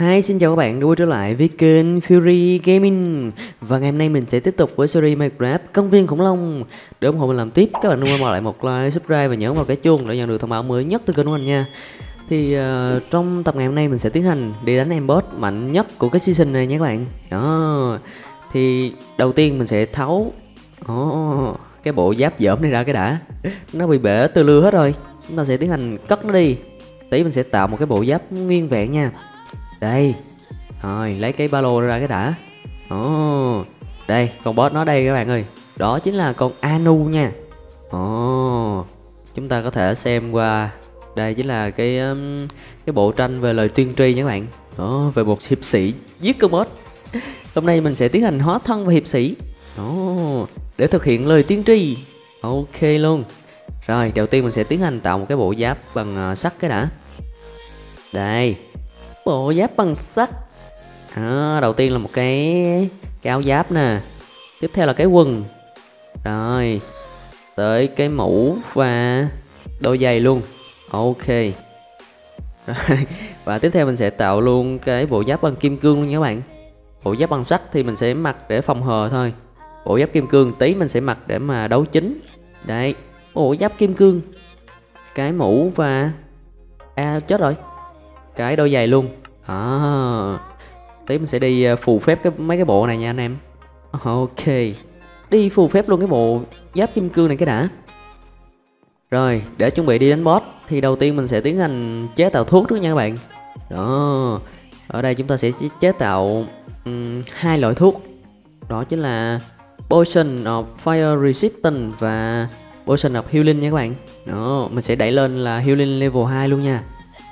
Hi, xin chào các bạn đã quay trở lại với kênh Fury Gaming. Và ngày hôm nay mình sẽ tiếp tục với series Minecraft Công viên khủng long. Để ủng hộ mình làm tiếp, các bạn đừng quên bỏ lại một like, subscribe và nhớ vào cái chuông để nhận được thông báo mới nhất từ kênh của mình nha. Thì trong tập ngày hôm nay mình sẽ tiến hành đi đánh em boss mạnh nhất của cái season này nha các bạn. Đó. Thì đầu tiên mình sẽ tháo cái bộ giáp dởm này ra cái đã. Nó bị bể từ lưa hết rồi. Chúng ta sẽ tiến hành cất nó đi. Tí mình sẽ tạo một cái bộ giáp nguyên vẹn nha. Đây. Rồi lấy cái ba lô ra cái đã. Đây con boss nó đây các bạn ơi. Đó chính là con Anu nha. Chúng ta có thể xem qua. Đây chính là cái bộ tranh về lời tiên tri nha các bạn. Về một hiệp sĩ giết con boss. Hôm nay mình sẽ tiến hành hóa thân vào hiệp sĩ. Để thực hiện lời tiên tri. Ok luôn. Rồi đầu tiên mình sẽ tiến hành tạo một cái bộ giáp bằng sắt cái đã. Đây. Bộ giáp bằng sắt. Đầu tiên là một cái áo giáp nè. Tiếp theo là cái quần. Rồi tới cái mũ và đôi giày luôn. Ok. Rồi. Và tiếp theo mình sẽ tạo luôn cái bộ giáp bằng kim cương luôn nha các bạn. Bộ giáp bằng sắt thì mình sẽ mặc để phòng hờ thôi. Bộ giáp kim cương tí mình sẽ mặc để mà đấu chính. Đây, bộ giáp kim cương. Cái mũ và chết rồi. Cái đôi giày luôn. Tí mình sẽ đi phù phép mấy cái bộ này nha anh em. Ok. Đi phù phép luôn cái bộ giáp kim cương này cái đã. Rồi để chuẩn bị đi đánh boss thì đầu tiên mình sẽ tiến hành chế tạo thuốc trước nha các bạn. Đó. Ở đây chúng ta sẽ chế tạo hai loại thuốc. Đó chính là Potion of Fire Resistance và Potion of Healing nha các bạn. Đó, mình sẽ đẩy lên là Healing level 2 luôn nha.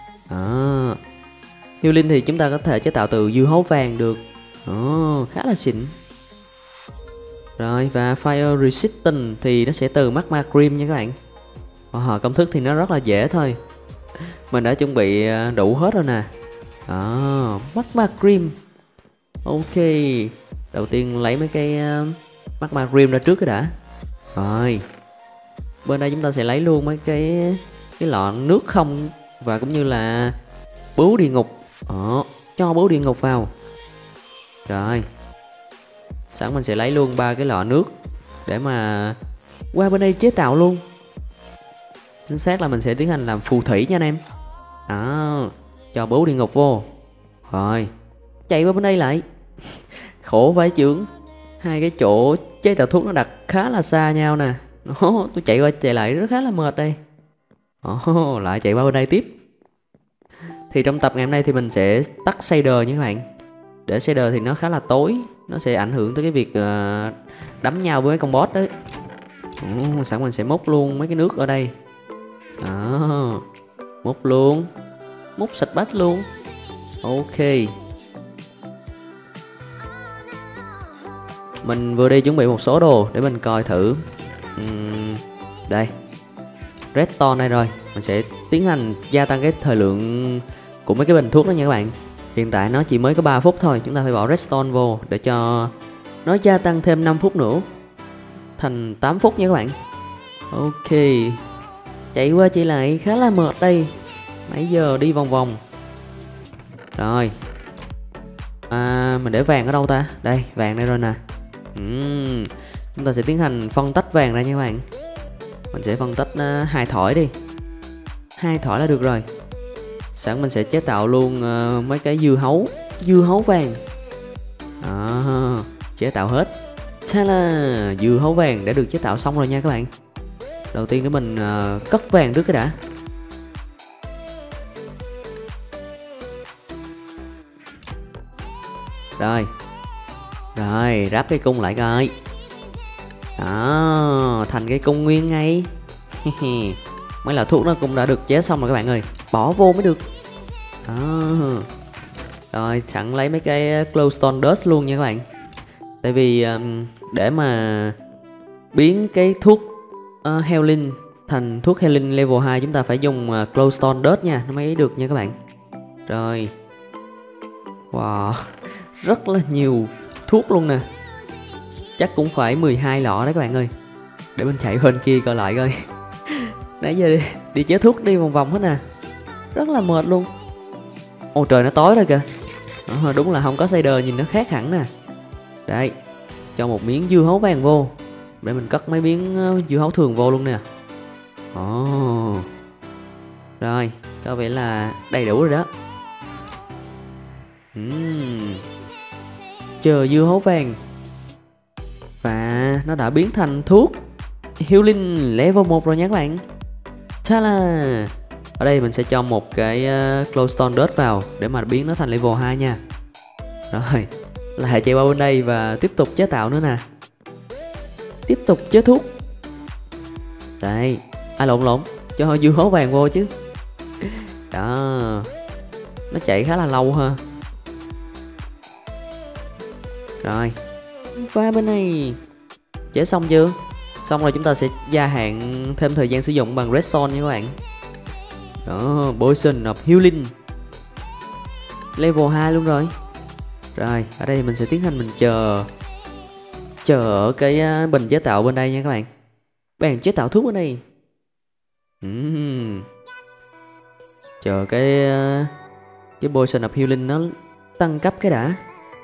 Healing thì chúng ta có thể chế tạo từ dưa hấu vàng được. Khá là xịn. Rồi và Fire Resistance thì nó sẽ từ Magma Cream nha các bạn. Công thức thì nó rất là dễ thôi. Mình đã chuẩn bị đủ hết rồi nè. Magma Cream. Ok. Đầu tiên lấy mấy cái Magma Cream ra trước cái đã. Rồi. Bên đây chúng ta sẽ lấy luôn mấy cái lọ nước không. Và cũng như là bướu địa ngục. Cho bướu địa ngục vào. Rồi. Sẵn mình sẽ lấy luôn 3 cái lọ nước để mà qua bên đây chế tạo luôn. Chính xác là mình sẽ tiến hành làm phù thủy nha anh em. Cho bướu địa ngục vô. Rồi. Chạy qua bên đây lại. Khổ vãi chưởng. Hai cái chỗ chế tạo thuốc nó đặt khá là xa nhau nè. Tôi chạy qua chạy lại rất khá là mệt đây. Lại chạy qua bên đây tiếp. Thì trong tập ngày hôm nay thì mình sẽ tắt shader nha các bạn. Để shader thì nó khá là tối. Nó sẽ ảnh hưởng tới cái việc đấm nhau với con boss đấy. Sẵn mình sẽ múc luôn mấy cái nước ở đây. Múc luôn. Múc sạch bát luôn. Ok. Mình vừa đi chuẩn bị một số đồ để mình coi thử. Đây. Redstone đây rồi. Mình sẽ tiến hành gia tăng cái thời lượng của mấy cái bình thuốc đó nha các bạn. Hiện tại nó chỉ mới có 3 phút thôi. Chúng ta phải bỏ redstone vô để cho nó gia tăng thêm 5 phút nữa. Thành 8 phút nha các bạn. Ok. Chạy qua chạy lại khá là mệt đây. Nãy giờ đi vòng vòng. Rồi. Mình để vàng ở đâu ta? Đây, vàng đây rồi nè. Chúng ta sẽ tiến hành phân tách vàng ra nha các bạn. Mình sẽ phân tách 2 thỏi đi. 2 thỏi là được rồi. Sẵn mình sẽ chế tạo luôn mấy cái dưa hấu vàng. Chế tạo hết. Dưa hấu vàng đã được chế tạo xong rồi nha các bạn. Đầu tiên để mình cất vàng trước cái đã. Rồi ráp cái cung lại coi. Thành cái cung nguyên ngay. Mấy loại thuốc nó cũng đã được chế xong rồi các bạn ơi. Bỏ vô mới được. Rồi sẵn lấy mấy cái glowstone dust luôn nha các bạn. Tại vì để mà biến cái thuốc healing thành thuốc healing level 2 chúng ta phải dùng glowstone dust nha. Nó mới được nha các bạn. Rồi. Wow. Rất là nhiều thuốc luôn nè. Chắc cũng phải 12 lọ đấy các bạn ơi. Để mình chạy bên kia coi lại coi. Nãy giờ đi chế thuốc đi vòng vòng hết nè. Rất là mệt luôn. Ôi trời nó tối rồi kìa. Đúng là không có shader nhìn nó khác hẳn nè. Đây, cho một miếng dưa hấu vàng vô để mình cất mấy miếng dưa hấu thường vô luôn nè. Rồi, có vẻ là đầy đủ rồi đó. Chờ dưa hấu vàng. Và nó đã biến thành thuốc Healing level 1 rồi nha các bạn. Ta-da! Ở đây mình sẽ cho một cái Glowstone Dust vào để mà biến nó thành level 2 nha. Rồi, lại chạy qua bên đây và tiếp tục chế tạo nữa nè. Tiếp tục chế thuốc. Đây, lộn, cho dưa hấu vàng vô chứ. Đó, nó chạy khá là lâu ha. Rồi, qua bên này. Chế xong chưa? Xong rồi chúng ta sẽ gia hạn thêm thời gian sử dụng bằng redstone nha các bạn. Đó, Potion of Healing level 2 luôn rồi. Rồi, ở đây mình sẽ tiến hành mình chờ ở cái bình chế tạo bên đây nha các bạn. Bàn chế tạo thuốc bên đây. Chờ cái Potion of Healing nó tăng cấp cái đã.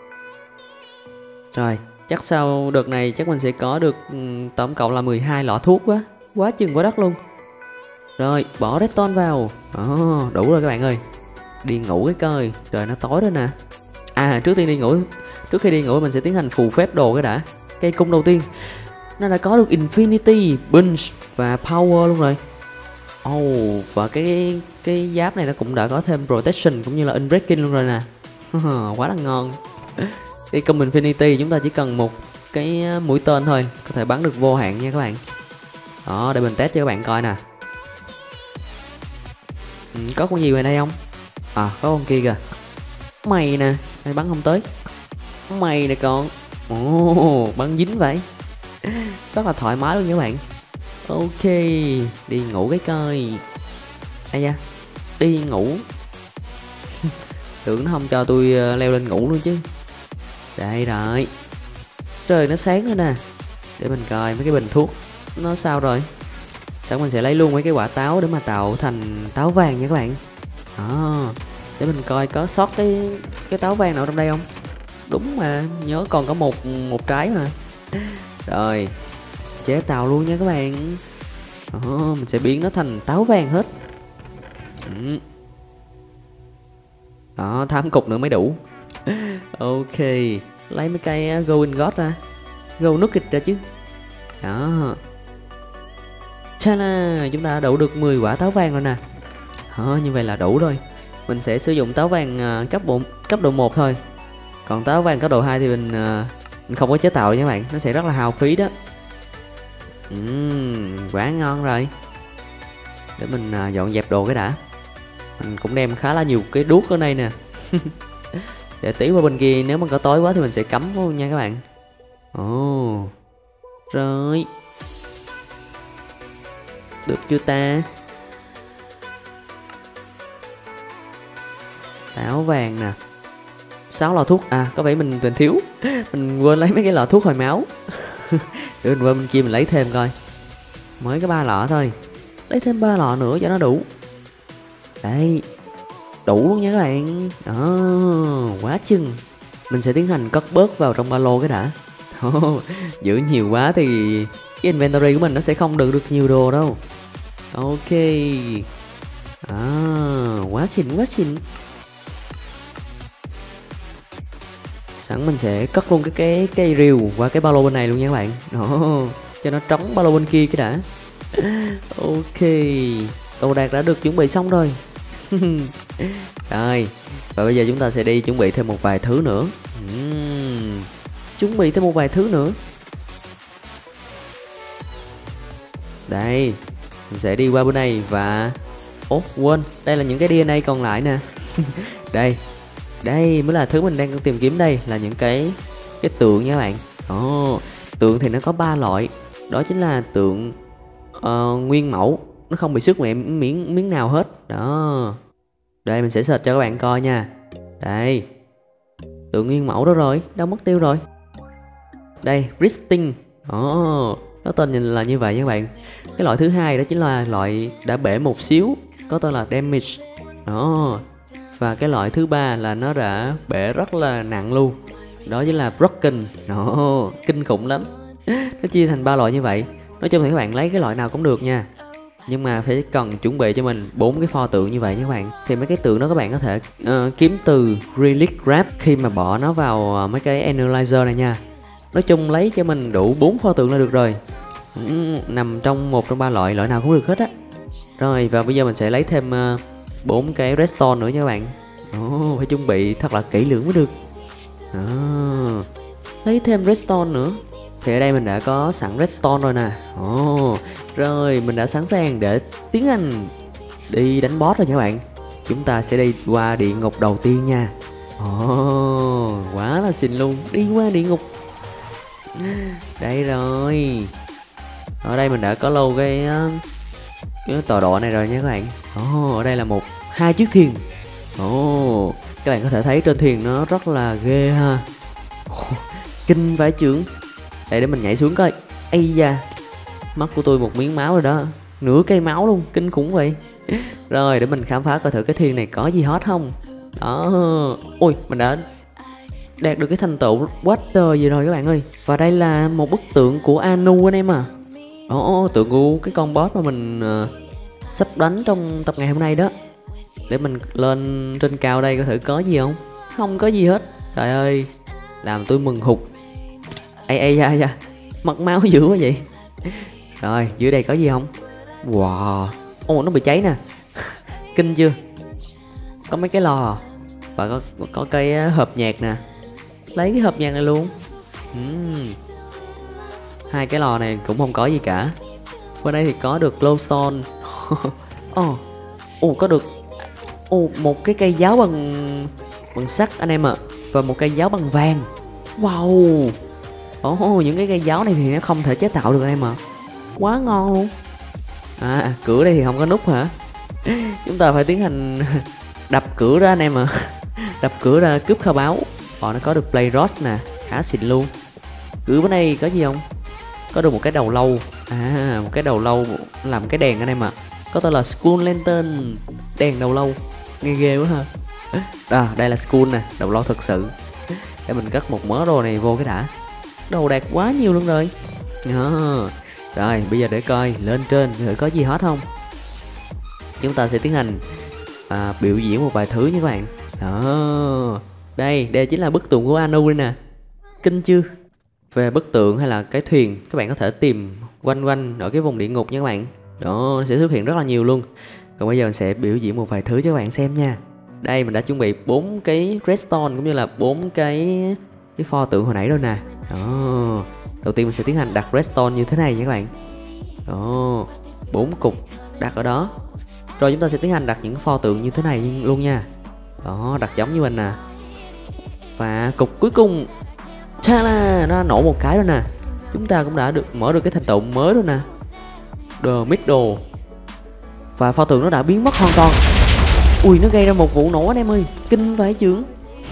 Rồi, chắc sau đợt này chắc mình sẽ có được tổng cộng là 12 lọ thuốc quá. Quá chừng quá đất luôn. Rồi, bỏ redstone vào. Đủ rồi các bạn ơi. Đi ngủ cái coi. Trời nó tối rồi nè. Trước khi đi ngủ mình sẽ tiến hành phù phép đồ cái đã. Cây cung đầu tiên nó đã có được Infinity, Punch và Power luôn rồi. Và cái giáp này nó cũng đã có thêm Protection cũng như là Unbreaking luôn rồi nè. Quá là ngon. Cái cung Infinity chúng ta chỉ cần một cái mũi tên thôi, có thể bắn được vô hạn nha các bạn. Đó, để mình test cho các bạn coi nè. Có con gì ngoài đây không? Có con kia kìa. Mày nè, đây bắn không tới. Mày nè con. Bắn dính vậy. Rất là thoải mái luôn nha các bạn. Ok, đi ngủ cái coi. Da, đi ngủ. Tưởng nó không cho tôi leo lên ngủ luôn chứ. Đây rồi. Trời nó sáng rồi nè. Để mình coi mấy cái bình thuốc nó sao rồi. Sẵn mình sẽ lấy luôn mấy cái quả táo để mà tạo thành táo vàng nha các bạn. Để mình coi có sót cái táo vàng nào trong đây không. Đúng mà, nhớ còn có một trái mà. Rồi, chế tạo luôn nha các bạn. Mình sẽ biến nó thành táo vàng hết. Đó, 8 cục nữa mới đủ. Ok, lấy mấy cây Golden God ra. Gold Nugget ra chứ. Đó. Ta-da, chúng ta đã đủ được 10 quả táo vàng rồi nè. Như vậy là đủ rồi. Mình sẽ sử dụng táo vàng cấp độ 1 thôi. Còn táo vàng cấp độ 2 thì mình không có chế tạo nha các bạn. Nó sẽ rất là hao phí đó. Quá ngon rồi. Để mình dọn dẹp đồ cái đã. Mình cũng đem khá là nhiều cái đuốc ở đây nè. Để tí qua bên kia nếu mà có tối quá thì mình sẽ cắm vô nha các bạn. Rồi. Được chưa ta? Táo vàng nè. 6 lọ thuốc. Có vẻ mình thiếu. Mình quên lấy mấy cái lọ thuốc hồi máu. Để mình qua bên kia mình lấy thêm coi. Mới có 3 lọ thôi. Lấy thêm 3 lọ nữa cho nó đủ. Đây. Đủ luôn nha các bạn. Quá chừng. Mình sẽ tiến hành cất bớt vào trong ba lô cái đã. Giữ nhiều quá thì cái inventory của mình nó sẽ không đựng được nhiều đồ đâu. Ok. Quá xịn. Sẵn mình sẽ cất luôn cái cây rìu qua cái ba lô bên này luôn nha các bạn. Cho nó trống ba lô bên kia cái đã. Ok. Đồ đạc đã được chuẩn bị xong rồi. Rồi. Và bây giờ chúng ta sẽ đi chuẩn bị thêm một vài thứ nữa. Chuẩn bị thêm một vài thứ nữa. Đây. Mình sẽ đi qua bên này và... quên. Đây là những cái DNA còn lại nè. Đây mới là thứ mình đang tìm kiếm đây. Là những cái tượng nha các bạn. Tượng thì nó có 3 loại. Đó chính là tượng nguyên mẫu. Nó không bị xước miếng nào hết. Đó. Đây mình sẽ search cho các bạn coi nha. Đây. Tượng nguyên mẫu đó rồi. Đâu mất tiêu rồi. Đây, Pristing. Nó tên là như vậy nha các bạn. Cái loại thứ hai đó chính là loại đã bể một xíu. Có tên là Damage. Và cái loại thứ ba là nó đã bể rất là nặng luôn. Đó chính là broken. Nó kinh khủng lắm. Nó chia thành 3 loại như vậy. Nói chung thì các bạn lấy cái loại nào cũng được nha. Nhưng mà phải cần chuẩn bị cho mình 4 cái pho tượng như vậy nha các bạn. Thì mấy cái tượng đó các bạn có thể kiếm từ Relic Grab khi mà bỏ nó vào mấy cái Analyzer này nha. Nói chung lấy cho mình đủ 4 pho tượng là được rồi. Nằm trong một trong 3 loại, loại nào cũng được hết á. Rồi và bây giờ mình sẽ lấy thêm 4 cái redstone nữa nha các bạn. Phải chuẩn bị thật là kỹ lưỡng mới được. Lấy thêm redstone nữa. Thì ở đây mình đã có sẵn redstone rồi nè. Rồi mình đã sẵn sàng để tiến hành đi đánh boss rồi nha các bạn. Chúng ta sẽ đi qua địa ngục đầu tiên nha. Quá là xinh luôn. Đi qua địa ngục. Đây rồi. Ở đây mình đã có lâu cái tọa độ này rồi nha các bạn. Ở đây là hai chiếc thuyền. Các bạn có thể thấy trên thuyền nó rất là ghê ha. Kinh vãi chưởng. Đây để mình nhảy xuống coi. Ây da, mắt của tôi một miếng máu rồi đó. Nửa cây máu luôn, kinh khủng vậy. Rồi để mình khám phá coi thử cái thuyền này có gì hot không. Đó. Ôi, mình đã đạt được cái thành tựu Water gì rồi các bạn ơi. Và đây là một bức tượng của Anu anh em à. Tượng của cái con boss mà mình sắp đánh trong tập ngày hôm nay đó. Để mình lên trên cao đây coi thử có gì không. Không có gì hết. Trời ơi, làm tôi mừng hụt. Ây da, mất máu dữ quá vậy. Rồi dưới đây có gì không? Wow. Nó bị cháy nè. Kinh chưa? Có mấy cái lò. Và có cái hộp nhạc nè. Lấy cái hộp nhạc này luôn. Hai cái lò này cũng không có gì cả. Bên đây thì có được glowstone. Có được một cái cây giáo bằng sắt anh em ạ. Và một cây giáo bằng vàng. Wow. Những cái cây giáo này thì nó không thể chế tạo được anh em ạ. Quá ngon luôn. Cửa đây thì không có nút hả? Chúng ta phải tiến hành đập cửa ra anh em ạ. Đập cửa ra cướp kho báu. Nó có được play rod nè, khá xịn luôn. Cửa bên đây có gì không? Có được một cái đầu lâu. Một cái đầu lâu làm cái đèn anh em ạ. Có tên là Skull Lantern. Đèn đầu lâu. Nghe ghê quá ha. Đây là Skull nè, đầu lâu thật sự. Để mình cất một mớ đồ này vô cái đã. Đồ đạc quá nhiều luôn rồi. Rồi bây giờ để coi lên trên thử có gì hot không. Chúng ta sẽ tiến hành biểu diễn một vài thứ nha các bạn. Đây chính là bức tượng của Anu đây nè. Kinh chưa? Về bức tượng hay là cái thuyền, các bạn có thể tìm quanh ở cái vùng địa ngục nha các bạn. Nó sẽ xuất hiện rất là nhiều luôn. Còn bây giờ mình sẽ biểu diễn một vài thứ cho các bạn xem nha. Đây mình đã chuẩn bị 4 cái redstone cũng như là 4 cái pho tượng hồi nãy rồi nè. Đầu tiên mình sẽ tiến hành đặt redstone như thế này nha các bạn. 4 cục đặt ở đó. Rồi chúng ta sẽ tiến hành đặt những pho tượng như thế này luôn nha. Đặt giống như mình nè. Và cục cuối cùng, nó nổ một cái rồi nè. Chúng ta cũng đã mở được cái thành tựu mới rồi nè. The Middle. Và pho tượng nó đã biến mất hoàn toàn. Ui, nó gây ra một vụ nổ anh em ơi. Kinh vãi chưởng.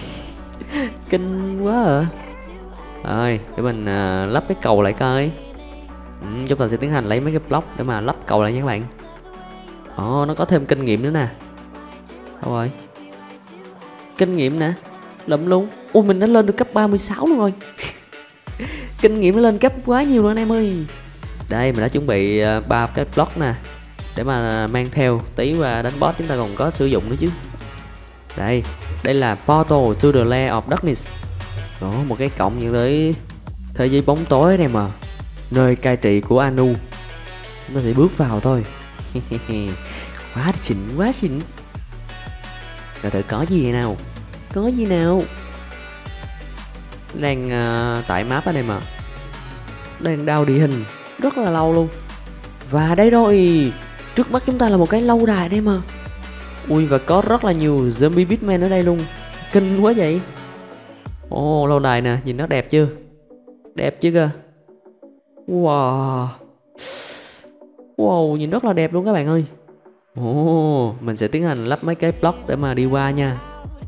Kinh quá à. Rồi để mình lắp cái cầu lại coi. Chúng ta sẽ tiến hành lấy mấy cái block để mà lắp cầu lại nha các bạn. Nó có thêm kinh nghiệm nữa nè. Đâu rồi? Kinh nghiệm nè. Lụm luôn. Ui, mình đã lên được cấp 36 luôn rồi. Kinh nghiệm nó lên cấp quá nhiều luôn anh em ơi. Đây mình đã chuẩn bị 3 cái block nè. Để mà mang theo tí và đánh boss chúng ta còn có sử dụng nữa chứ. Đây là Portal to the Lair of Darkness. Một cái cổng dẫn tới thế giới bóng tối này mà. Nơi cai trị của Anu. Chúng ta sẽ bước vào thôi. Quá xịn. Rồi thử có gì nào. Có gì nào. Đang tại map ở đây mà. Đang đào địa hình rất là lâu luôn. Và đây rồi. Trước mắt chúng ta là một cái lâu đài đây mà. Ui, và có rất là nhiều zombie bitman ở đây luôn. Kinh quá vậy. Lâu đài nè, nhìn nó đẹp chưa? Đẹp chứ cơ. Wow, nhìn rất là đẹp luôn các bạn ơi. Mình sẽ tiến hành lắp mấy cái block để mà đi qua nha.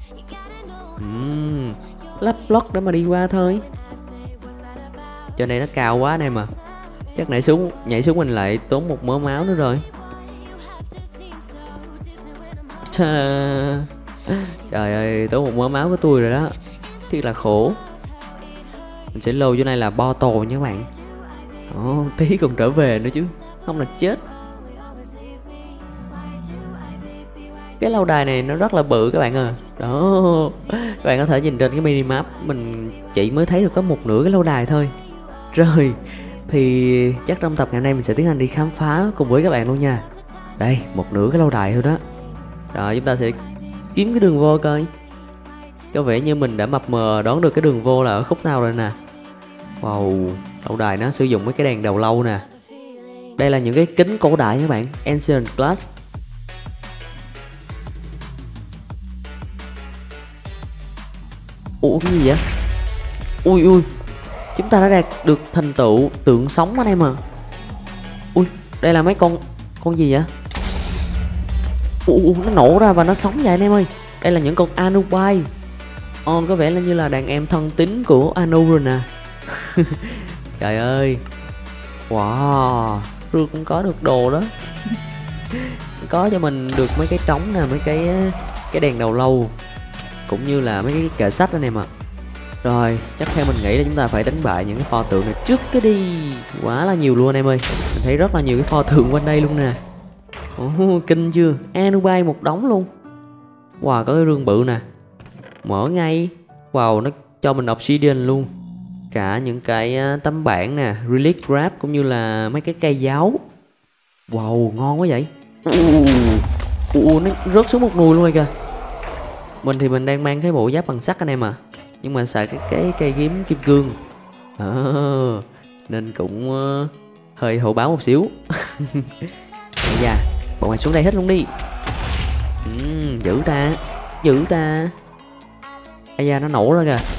Lắp block để mà đi qua thôi. Trên này nó cao quá anh em à. Chắc nhảy xuống mình lại tốn một mớ máu nữa rồi. Trời ơi, tốn một mớ máu của tôi rồi đó. Thiệt là khổ. Mình sẽ lưu chỗ này là bottle nha các bạn. Tí còn trở về nữa chứ, không là chết. Cái lâu đài này nó rất là bự các bạn à. Đó, các bạn có thể nhìn trên cái minimap, mình chỉ mới thấy được có một nửa cái lâu đài thôi. Rồi, thì chắc trong tập ngày hôm nay mình sẽ tiến hành đi khám phá cùng với các bạn luôn nha. Đây, một nửa cái lâu đài thôi đó. Rồi chúng ta sẽ kiếm cái đường vô coi. Có vẻ như mình đã mập mờ đoán được cái đường vô là ở khúc nào rồi nè. Wow, lâu đài nó sử dụng mấy cái đèn đầu lâu nè. Đây là những cái kính cổ đại các bạn, Ancient Glass. Ủa cái gì vậy? Ui ui, chúng ta đã đạt được thành tựu tượng sống anh em à. Ui, đây là mấy con gì vậy? Nó nổ ra và nó sống vậy anh em ơi. Đây là những con Anubai. Có vẻ là như là đàn em thân tín của Anu rồi nè. Trời ơi. Wow, Rương cũng có được đồ đó. Có cho mình được mấy cái trống nè, mấy cái đèn đầu lâu, cũng như là mấy cái kệ sách anh em ạ. Rồi, chắc theo mình nghĩ là chúng ta phải đánh bại những cái pho tượng này trước cái đi. Quá là nhiều luôn anh em ơi. Mình thấy rất là nhiều cái pho tượng quanh đây luôn nè. Kinh chưa? Anubai một đống luôn. Wow, có cái rương bự nè. Mở ngay. Wow, nó cho mình obsidian luôn. Cả những cái tấm bảng nè, relic grab, cũng như là mấy cái cây giáo. Wow, ngon quá vậy. Nó rớt xuống một nùi luôn rồi kìa. Mình thì mình đang mang cái bộ giáp bằng sắt anh em à, nhưng mà xài cái cây kiếm kim cương nên cũng hơi hậu báo một xíu. Bây giờ bọn mày xuống đây hết luôn đi. Giữ ta. Bây giờ nó nổ ra kìa.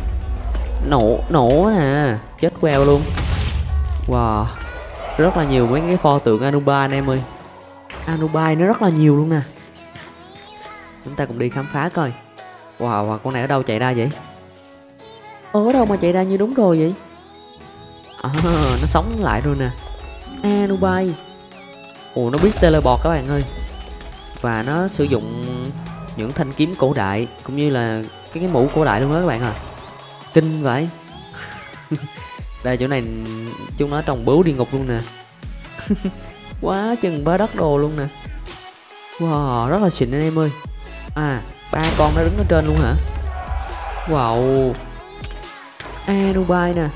Nổ nè, chết queo luôn. Wow, rất là nhiều mấy cái pho tượng Anubai anh em ơi. Anubai nó rất là nhiều luôn nè. Chúng ta cùng đi khám phá coi. Wow, con này ở đâu chạy ra vậy? Ở đâu mà chạy ra như đúng rồi vậy? Nó sống lại rồi nè. Anubai. Nó biết teleport các bạn ơi. Và nó sử dụng những thanh kiếm cổ đại, cũng như là cái mũ cổ đại luôn đó các bạn à. Kinh vậy. Đây, chỗ này chúng nó trồng bướu địa ngục luôn nè. Quá chừng bá đất đồ luôn nè. Wow, rất là xịn anh em ơi. 3 con nó đứng ở trên luôn hả? Wow, Anubai nè.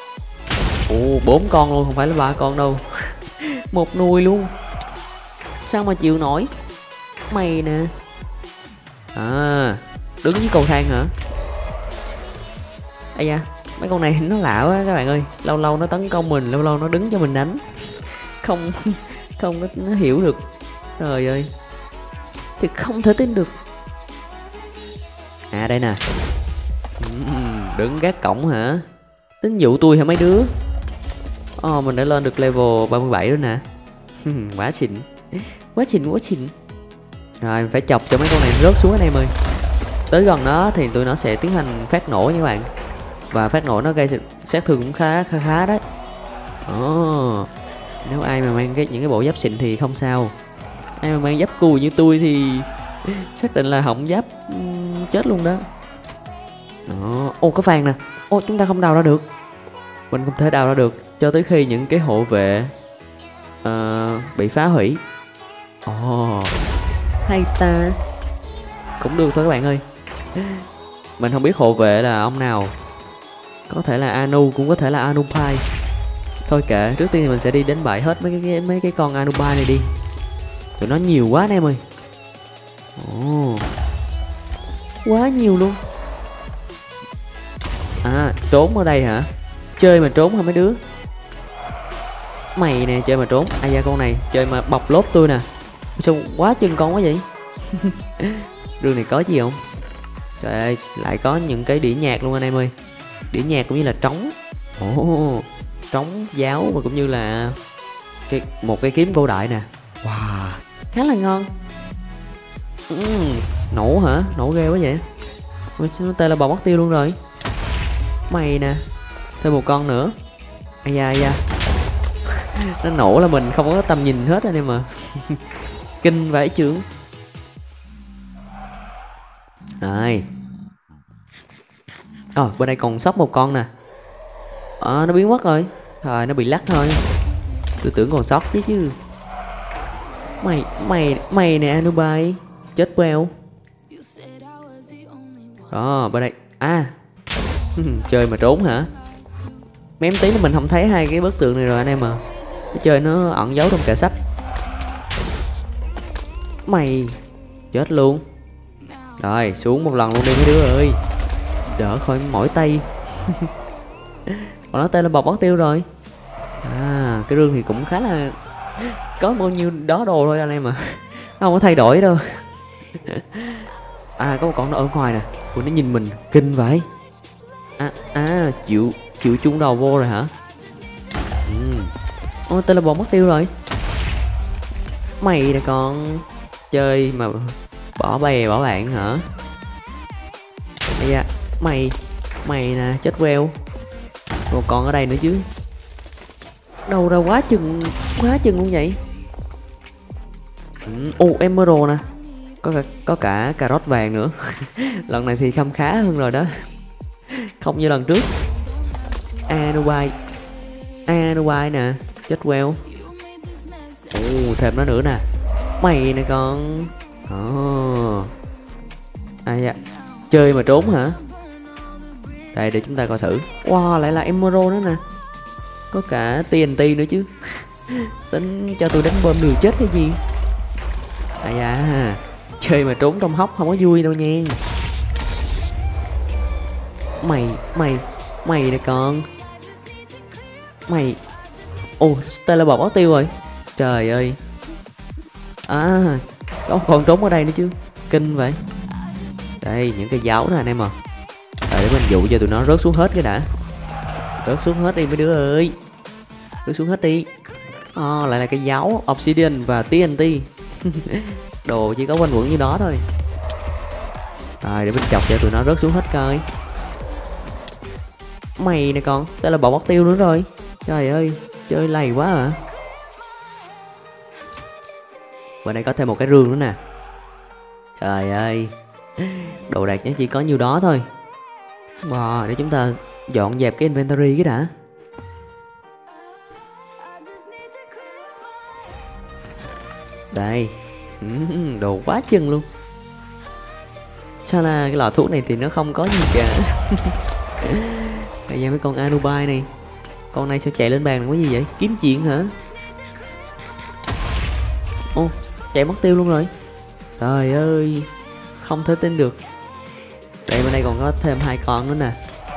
4 con luôn, không phải là 3 con đâu. Một nuôi luôn. Sao mà chịu nổi. Mày nè. Đứng với cầu thang hả? Ây da, mấy con này nó lạ quá các bạn ơi. Lâu lâu nó tấn công mình, lâu lâu nó đứng cho mình đánh. Không có nó hiểu được. Trời ơi, thì không thể tin được. Đây nè. Đứng gác cổng hả? Tính dụ tôi hả mấy đứa? Mình đã lên được level 37 rồi nè. Quá xịn. Quá xịn. Rồi, mình phải chọc cho mấy con này rớt xuống anh em ơi. Tới gần nó thì tụi nó sẽ tiến hành phát nổ nha các bạn. Và phát nổ nó gây sát thương cũng khá đấy. Nếu ai mà mang những cái bộ giáp xịn thì không sao. Ai mà mang giáp cùi như tôi thì xác định là hỏng giáp, chết luôn đó. Có vàng nè. Chúng ta không đào ra được. Mình không thể đào ra được cho tới khi những cái hộ vệ bị phá hủy. Hay ta. Cũng được thôi các bạn ơi. Mình không biết hộ vệ là ông nào. Có thể là Anu, cũng có thể là Anubai. Thôi kệ, trước tiên thì mình sẽ đi đánh bại hết mấy cái con Anubai này đi. Tụi nó nhiều quá anh em ơi. Quá nhiều luôn. Trốn ở đây hả? Chơi mà trốn hả mấy đứa? Mày nè, chơi mà trốn. Da, con này chơi mà bọc lốp tôi nè. Sao quá chừng con quá vậy? Đường này có gì không? Trời ơi, lại có những cái đĩa nhạc luôn anh em ơi. Đĩa nhạc cũng như là trống. Trống giáo, và cũng như là một cái kiếm cổ đại nè. Wow, khá là ngon. Nổ hả? Nổ ghê quá vậy. Nó tên là bò mất tiêu luôn rồi. Mày nè. Thêm một con nữa. Da. Nó nổ là mình không có tầm nhìn hết anh em mà. Kinh vãi chưởng. Rồi. Bên đây còn sót một con nè. Nó biến mất rồi. Thôi nó bị lắc thôi. Tôi tưởng còn sót chứ. Mày nè Anubis. Chết queo. Bên đây. Chơi mà trốn hả? Mém tí nữa mình không thấy hai cái bức tượng này rồi anh em à. Cái chơi nó ẩn giấu trong kệ sách. Mày chết luôn. Rồi xuống một lần luôn đi mấy đứa ơi. Đỡ khỏi mỏi tay. Còn nó tên là bọc bó tiêu rồi. Cái rương thì cũng khá là có bao nhiêu đó đồ thôi anh em à. Không có thay đổi đâu. Có một con nó ở ngoài nè. Ui, nó nhìn mình kinh vậy. Chịu chung đầu vô rồi hả? Tên là bọc mất tiêu rồi. Mày nè con. Chơi mà bỏ bè bỏ bạn hả? Mày nè chết queo. Một con ở đây nữa chứ. Đâu ra quá chừng luôn vậy. Emerald nè. Có cả cà rốt vàng nữa. Lần này thì khăm khá hơn rồi đó. Không như lần trước. Anubis nè. Chết queo. Thêm nó nữa nè. Mày nè con. Chơi mà trốn hả? Đây để chúng ta coi thử. Wow, lại là Emerald nữa nè. Có cả TNT nữa chứ. Tính cho tôi đánh bom liều chết cái gì. Chơi mà trốn trong hốc không có vui đâu nha. Mày nè con. Stella bọc áo tiêu rồi. Trời ơi. Có con trốn ở đây nữa chứ. Kinh vậy. Đây những cái giáo nè anh em à. Để mình dụ cho tụi nó rớt xuống hết cái đã. Rớt xuống hết đi mấy đứa ơi. Rớt xuống hết đi. Lại là cái giáo Obsidian và TNT. Đồ chỉ có quanh quẩn như đó thôi. Rồi để mình chọc cho tụi nó rớt xuống hết coi. Mày nè con. Đây là bọc bóc tiêu nữa rồi. Trời ơi. Chơi lầy quá à. Bên đây có thêm một cái rương nữa nè. Trời ơi. Đồ đạc nó chỉ có nhiêu đó thôi. Để chúng ta dọn dẹp cái inventory cái đã. Đây. Đồ quá chừng luôn. Sao là cái lọ thuốc này thì nó không có gì cả. Bây giờ mấy con Anubis này. Con này sao chạy lên bàn làm cái gì vậy? Kiếm chuyện hả? Chạy mất tiêu luôn rồi. Trời ơi. Không thể tin được. Đây bên đây còn có thêm hai con nữa nè.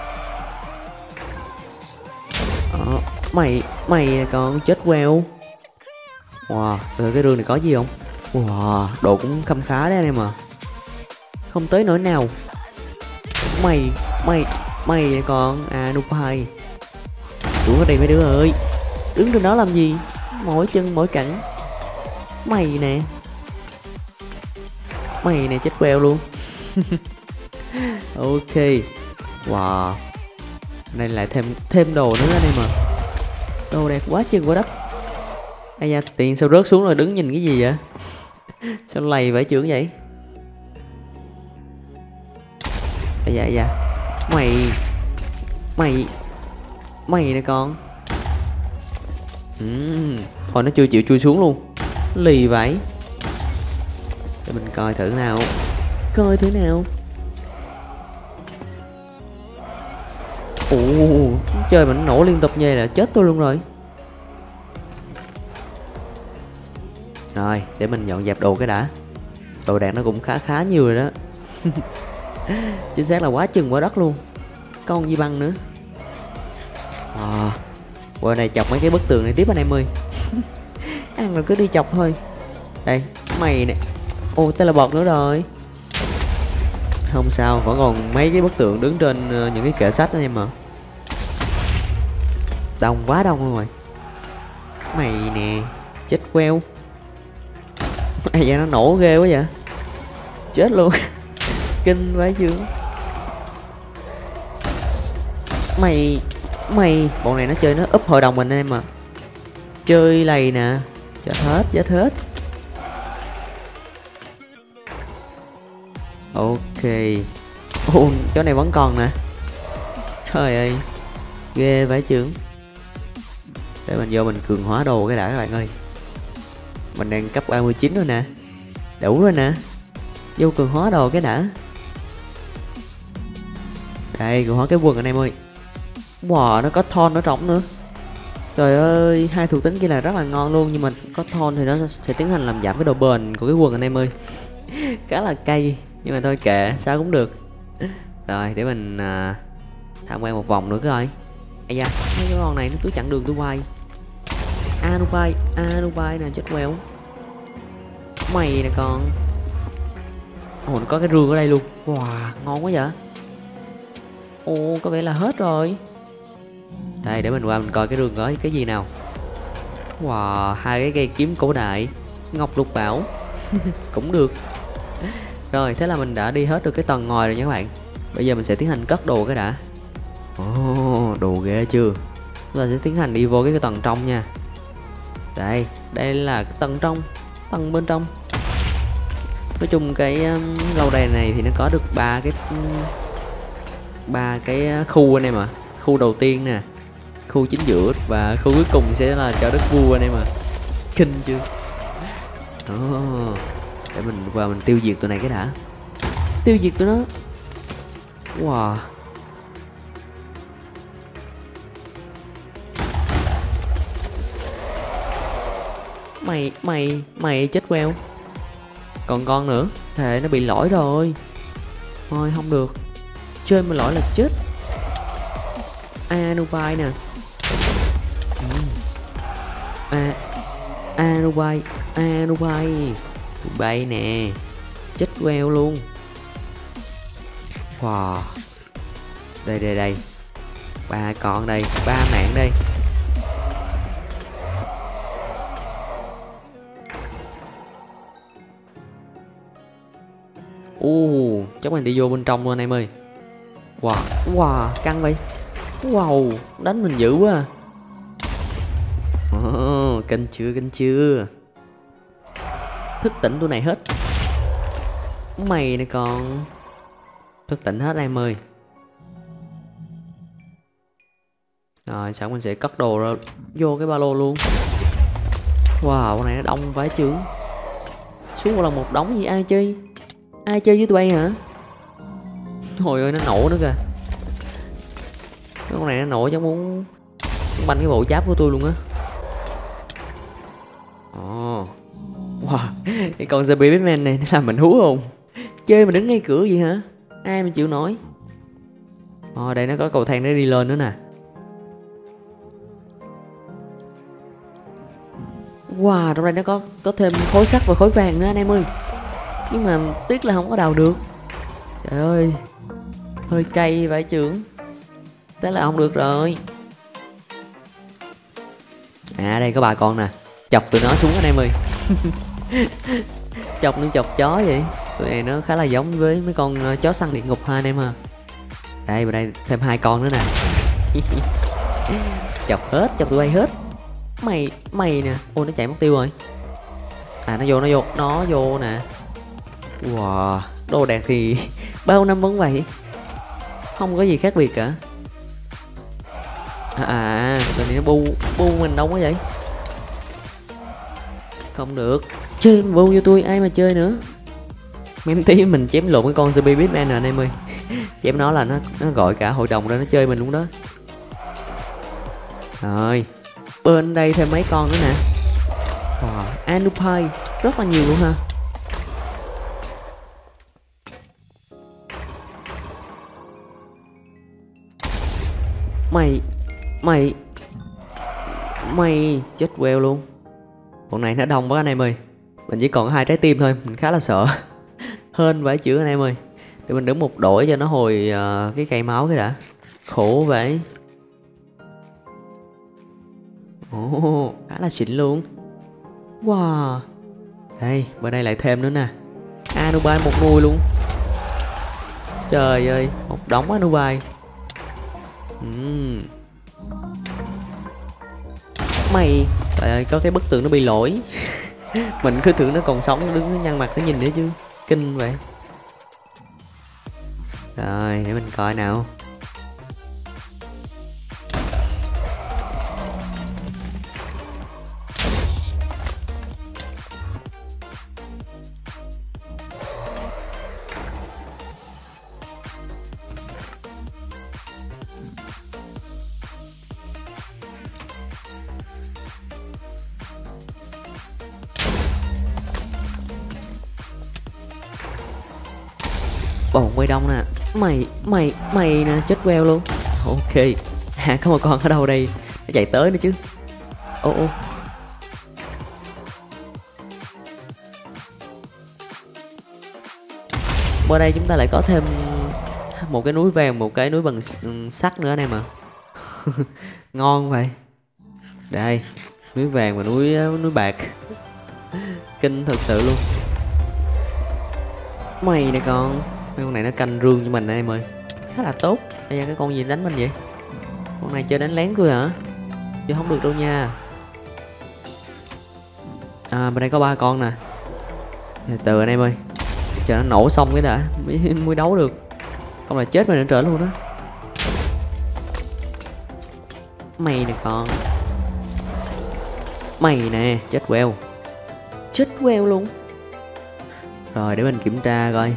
Mày con chết queo. Wow, từ cái rương này có gì không? Wow, đồ cũng khăm khá đấy anh em à. Không tới nỗi nào. Mày con Anubis. Xuống ở đây mấy đứa ơi. Đứng trên đó làm gì? Mỗi chân mỗi cẳng. Mày nè chết queo luôn. Ok. Wow. Đây lại thêm đồ nữa anh em à. Đồ đẹp quá chừng quá đất. Tiền sao rớt xuống rồi đứng nhìn cái gì vậy? Sao lầy vải trưởng vậy? Mày nè con. Thôi nó chưa chịu chui xuống luôn. Lì vậy. Để mình coi thử nào. Chơi mà nó nổ liên tục như vậy là chết tôi luôn rồi. Rồi để mình dọn dẹp đồ cái đã. Đồ đạc nó cũng khá nhiều rồi đó. Chính xác là quá chừng quá đất luôn. Con gì băng nữa. Qua này chọc mấy cái bức tường này tiếp anh em ơi. Ăn rồi cứ đi chọc thôi. Đây mày nè. Tên là bọt nữa rồi. Không sao, vẫn còn mấy cái bức tượng đứng trên những cái kệ sách anh em mà. Quá đông luôn rồi. Mày nè. Chết queo. Nó nổ ghê quá vậy. Chết luôn. Kinh quá chứ. Mày bọn này nó chơi nó úp hội đồng mình em mà. Chơi lầy nè. Chết hết. Ok. Ồ, chỗ này vẫn còn nè. Trời ơi, ghê vãi chưởng. Để mình vô mình cường hóa đồ cái đã các bạn ơi. Mình đang cấp 39 rồi nè. Đủ rồi nè. Vô cường hóa đồ cái đã. Đây, cường hóa cái quần anh em ơi. Wow, nó có thon ở trong nữa. Trời ơi, hai thuộc tính kia là rất là ngon luôn. Nhưng mà có thon thì nó sẽ tiến hành làm giảm cái độ bền của cái quần anh em ơi. Khá là cay. Nhưng mà thôi kệ, sao cũng được. Rồi, để mình tham quan một vòng nữa coi. Ây da, mấy cái con này nó cứ chặn đường tôi hoài. Anubai nè, chết queo. Mày nè con. Ồ, nó có cái rương ở đây luôn. Wow, ngon quá vậy. Ồ, có vẻ là hết rồi. Đây, để mình qua mình coi cái rương có cái gì nào. Wow, hai cái cây kiếm cổ đại. Ngọc lục bảo. Cũng được. Rồi, thế là mình đã đi hết được cái tầng ngoài rồi nha các bạn. Bây giờ mình sẽ tiến hành cất đồ cái đã. Ồ, đồ ghê chưa. Chúng ta sẽ tiến hành đi vô cái tầng trong nha. Đây, đây là cái tầng trong. Tầng bên trong. Nói chung cái lâu đài này thì nó có được ba cái khu anh em ạ. Khu đầu tiên nè, khu chính giữa và khu cuối cùng sẽ là cho đất vua anh em ạ. Kinh chưa. Để mình vào mình tiêu diệt tụi này cái đã. Tiêu diệt tụi nó. Wow. Mày chết queo. Còn con nữa. Thế nó bị lỗi rồi. Thôi không được. Chơi mà lỗi là chết. Anubai nè. Anubai bay nè. Chết queo luôn. Wow. Đây. Ba con đây. Ba mạng đây. Chắc mình đi vô bên trong luôn anh em ơi. Wow, căng vậy. Wow, đánh mình dữ quá. Kinh chưa. Thức tỉnh tụi này hết. Mày nè con. Thức tỉnh hết em ơi. Rồi sẵn mình sẽ cất đồ ra vô cái ba lô luôn. Wow, con này nó đông vãi chưởng. Xuống là một đống gì ai chơi. Ai chơi với tụi bay hả? Trời ơi, nó nổ nữa kìa. Con này nó nổ giống muốn banh cái bộ giáp của tôi luôn á. Wow, cái con zombie Batman này nó làm mình hú không? Chơi mà đứng ngay cửa gì hả? Ai mà chịu nổi. Đây nó có cầu thang để đi lên nữa nè. Wow, trong đây nó có thêm khối sắt và khối vàng nữa anh em ơi. Nhưng mà tiếc là không có đào được. Trời ơi, hơi cay vãi chưởng. Thế là không được rồi. Đây có 3 con nè. Chọc tụi nó xuống anh em ơi. Chọc nó chọc chó vậy. Tụi này nó khá là giống với mấy con chó săn địa ngục ha anh em ha. Đây, vào đây thêm 2 con nữa nè. Chọc tụi bay hết. Mày nè. Ôi nó chạy mất tiêu rồi. Nó vô nè. Wow, đồ đạc thì bao năm vẫn vậy. Không có gì khác biệt cả. Tụi này nó bu mình đâu quá vậy. Không được. Chơi bu vô tôi, ai mà chơi nữa. Mấy tí mình chém lộn cái con zombie Batman nè anh em ơi. Chém nó là nó gọi cả hội đồng ra nó chơi mình luôn đó. Rồi, bên đây thêm mấy con nữa nè. Wow, Anubai rất là nhiều luôn ha. Mày chết queo luôn. Bọn này nó đông quá anh em ơi. Mình chỉ còn 2 trái tim thôi, mình khá là sợ. Hên vãi chữ anh em ơi. Để mình đứng một đội cho nó hồi cái cây máu cái đã. Khổ vậy. Khá là xịn luôn. Wow. Đây, bên đây lại thêm nữa nè. Anubai một nuôi luôn. Trời ơi, một đống Anubai. Trời ơi, có cái bức tường nó bị lỗi. Mình cứ tưởng nó còn sống, đứng nó nhăn mặt nó nhìn nữa chứ. Kinh vậy. Rồi để mình coi nào. Bồn quay đông nè. Mày nè, chết queo luôn. Ok. Có một con ở đâu đây? Nó chạy tới nữa chứ. Ô. Qua đây chúng ta lại có thêm một cái núi vàng, một cái núi bằng sắt nữa anh em à. Ngon vậy. Đây, núi vàng và núi bạc. Kinh thật sự luôn. Mày nè con. Mấy con này nó canh rương cho mình anh em ơi. Khá là tốt. Bây giờ cái con gì đánh mình vậy? Con này chơi đánh lén tôi hả? Chứ không được đâu nha. Bên đây có 3 con nè. Từ anh em ơi, chờ nó nổ xong cái đã mới đấu được. Không là chết mình nữa trở luôn đó. Mày nè con. Mày nè, chết queo. Chết queo luôn. Rồi để mình kiểm tra coi.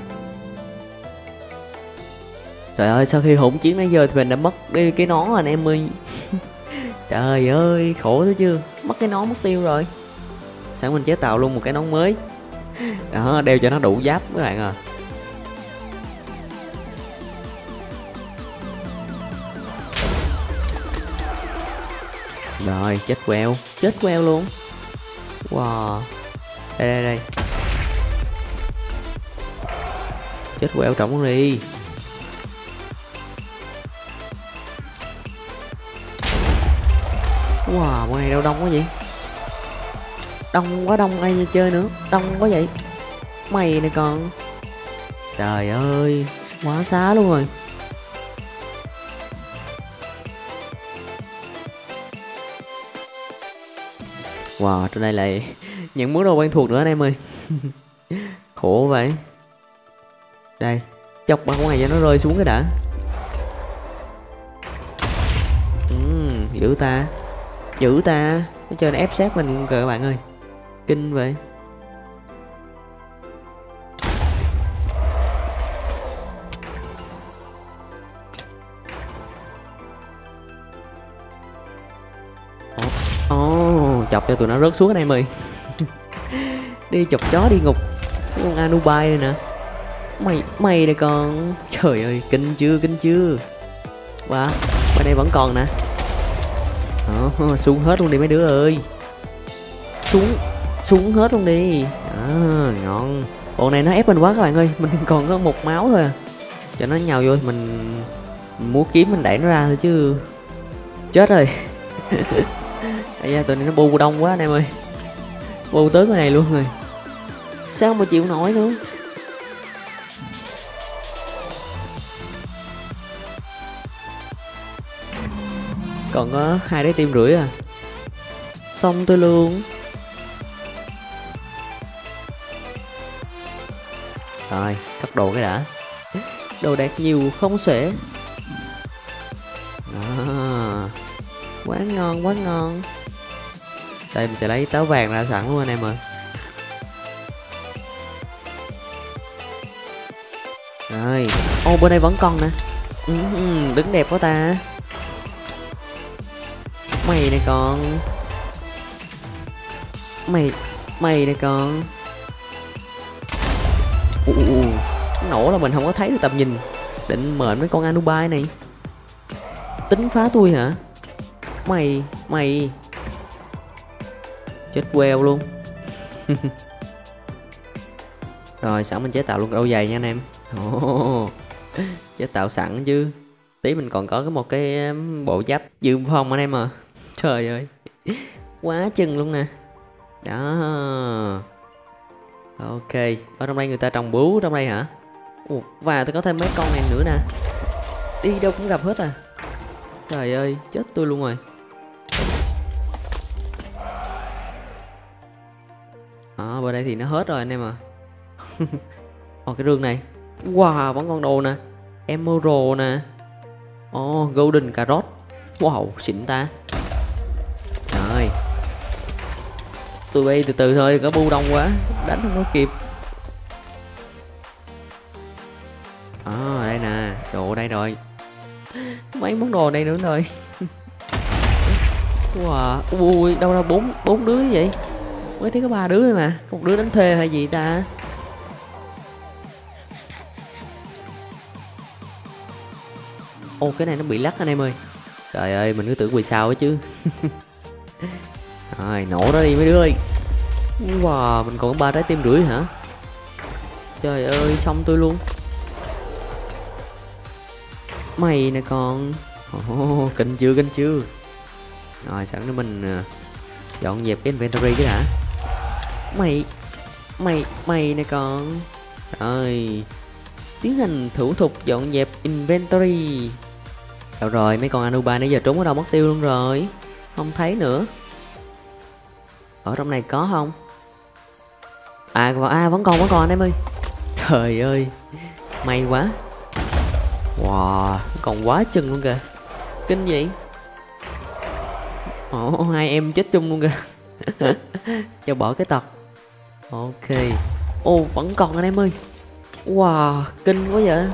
Trời ơi, sau khi hỗn chiến nãy giờ thì mình đã mất đi cái nón rồi anh em ơi. Trời ơi, khổ thế chưa. Mất cái nón mất tiêu rồi. Sẵn mình chế tạo luôn một cái nón mới. Đó, đeo cho nó đủ giáp các bạn à. Rồi, chết queo. Chết queo luôn. Wow. Đây. Chết queo trọng luôn đi. Wow, con này đâu đông quá vậy? Đông quá, đông ai chơi nữa. Đông quá vậy. Mày này con. Trời ơi, quá xá luôn rồi. Wow, trên đây lại những món đồ quen thuộc nữa anh em ơi. Khổ vậy. Đây, chọc ba con này cho nó rơi xuống cái đã. Dữ ta. Nó chơi nó ép sát mình kìa các bạn ơi. Kinh vậy. Chọc cho tụi nó rớt xuống anh em ơi. Đi chọc chó đi ngục. Cái con Anubai này nè. Mày này con. Trời ơi, kinh chưa. Wow, bên đây vẫn còn nè. Xuống hết luôn đi mấy đứa ơi. Xuống hết luôn đi. Ngon. Bọn này nó ép mình quá các bạn ơi. Mình còn có một máu thôi à. Cho nó nhào vô mình múa kiếm mình đẩy nó ra thôi chứ. Chết rồi. Ây da, tụi này nó bu đông quá anh em ơi. Bu tới cái này luôn rồi. Sao mà chịu nổi nữa. Còn có 2 trái tim rưỡi à. Xong tôi luôn. Rồi, cất đồ cái đã. Đồ đạc nhiều không xuể. Quá ngon. Đây mình sẽ lấy táo vàng ra sẵn luôn anh em ơi. Rồi, bên đây vẫn còn nè. Đứng đẹp quá ta. Mày này con. Mày này con. Nổ là mình không có thấy được tầm nhìn. Định mệnh mấy con Anubai này. Tính phá tôi hả? Mày chết queo luôn. Rồi sẵn mình chế tạo luôn đôi giày nha anh em. Chế tạo sẵn chứ. Tí mình còn có một cái bộ giáp dương phong anh em à. Trời ơi. Quá chừng luôn nè. Đó. Ok. Ở trong đây người ta trồng bướu trong đây hả? Và tôi có thêm mấy con này nữa nè. Đi đâu cũng gặp hết à. Trời ơi, chết tôi luôn rồi. Bên đây thì nó hết rồi anh em à. Cái rương này. Wow, vẫn còn đồ nè. Emerald nè. Golden carrot. Wow, xịn ta. Rồi. Tụi bay từ từ thôi, có bu đông quá, đánh không có kịp. Đây nè, đồ đây rồi. Mấy món đồ đây nữa rồi. Wow, ui, đâu ra bốn đứa vậy? Mới thấy có 3 đứa thôi mà, có một đứa đánh thuê hay gì ta? Cái này nó bị lắc anh em ơi. Trời ơi, mình cứ tưởng vì sao ấy chứ. Rồi, nổ nó đi mấy đứa ơi. Wow, mình còn có 3 trái tim rưỡi hả? Trời ơi, xong tôi luôn. Mày nè con. Kinh chưa. Rồi, sẵn để mình dọn dẹp cái inventory cái đã. Mày nè con. Rồi, tiến hành thủ tục dọn dẹp inventory. Đâu rồi, mấy con Anubai nãy giờ trốn ở đâu mất tiêu luôn rồi. Không thấy nữa. Ở trong này có không? Vẫn còn anh em ơi. Trời ơi, may quá. Wow, còn quá chừng luôn kìa. Kinh vậy. Hai em chết chung luôn kìa. Cho bỏ cái tật. Ok. Vẫn còn anh em ơi. Wow, kinh quá vậy.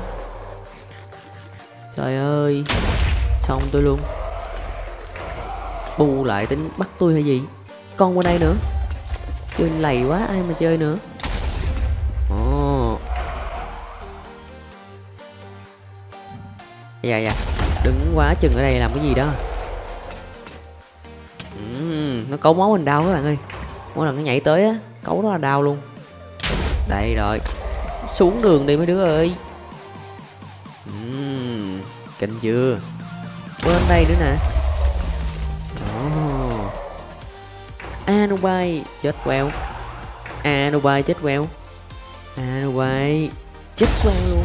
Trời ơi, xong tôi luôn. Bu lại tính bắt tôi hay gì? Con qua đây nữa. Chơi lầy quá, ai mà chơi nữa. Dạ, đừng quá chừng ở đây làm cái gì đó. Nó cấu máu mình đau các bạn ơi. Mỗi lần nó nhảy tới á, cấu đó là đau luôn. Đây rồi, xuống đường đi mấy đứa ơi. Kinh chưa? Bên đây nữa nè. Anubai chết queo. Anubai chết queo. Anubai chết queo luôn.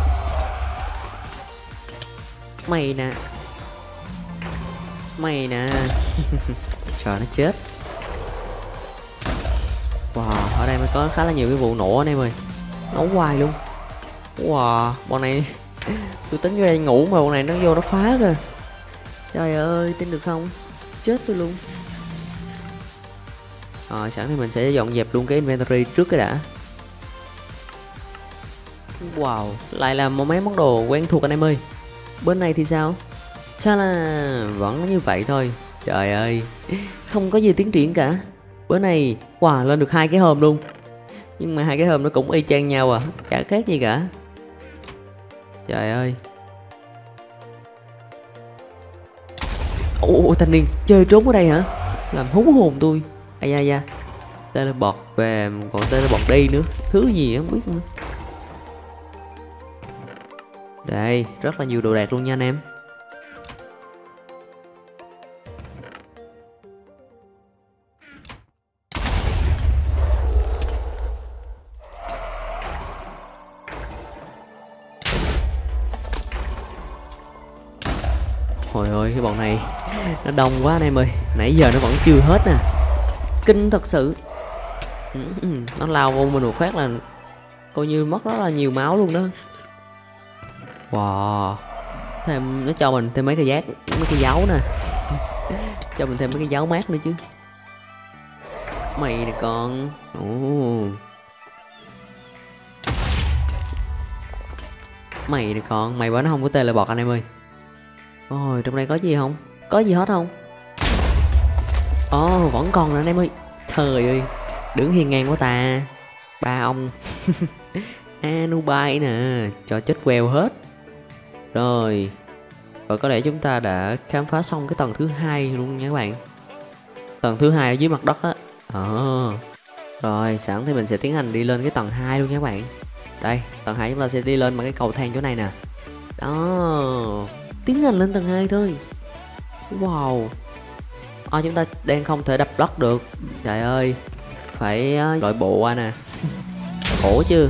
Mày nè. Trời, nó chết. Wow, ở đây mới có khá là nhiều cái vụ nổ anh em ơi. Nổ hoài luôn. Wow, bọn này tôi tính vô đây ngủ mà bọn này nó vô nó phá kìa. Trời ơi, tin được không? Chết tôi luôn. Rồi, sẵn thì mình sẽ dọn dẹp luôn cái inventory trước cái đã. Wow, lại là mấy món đồ quen thuộc anh em ơi. Bên này thì sao? Chà là vẫn như vậy thôi. Trời ơi, không có gì tiến triển cả. Bữa này, wow, lên được 2 cái hòm luôn. Nhưng mà 2 cái hòm nó cũng y chang nhau à, chả khác gì cả. Trời ơi. Thanh niên chơi trốn ở đây hả? Làm hú hồn tôi. Da. Teleport về, còn teleport đi nữa. Thứ gì không biết nữa. Đây, rất là nhiều đồ đạc luôn nha anh em. Hồi ơi, cái bọn này nó đông quá anh em ơi. Nãy giờ nó vẫn chưa hết nè. Kinh thật sự. Nó lao vô mình một phát là coi như mất rất là nhiều máu luôn đó. Wow. Thêm nó cho mình thêm mấy cái dấu nè. Cho mình thêm mấy cái dấu mát nữa chứ. Mày nè con. Mày nè con, mày bảo nó không có teleport anh em ơi. Ôi, trong đây có gì không? Có gì hết không? Vẫn còn nè anh em ơi. Trời ơi, đứng hiên ngang quá ta. 3 ông. Anubai nè, cho chết queo hết. Rồi. Và có lẽ chúng ta đã khám phá xong cái tầng thứ 2 luôn nha các bạn. Tầng thứ 2 ở dưới mặt đất á. Rồi, sẵn thì mình sẽ tiến hành đi lên cái tầng 2 luôn nha các bạn. Đây, tầng 2 chúng ta sẽ đi lên bằng cái cầu thang chỗ này nè. Đó, tiến hành lên tầng 2 thôi. Wow. Chúng ta đang không thể đập block được. Trời ơi, phải loại bộ qua nè. Khổ chưa.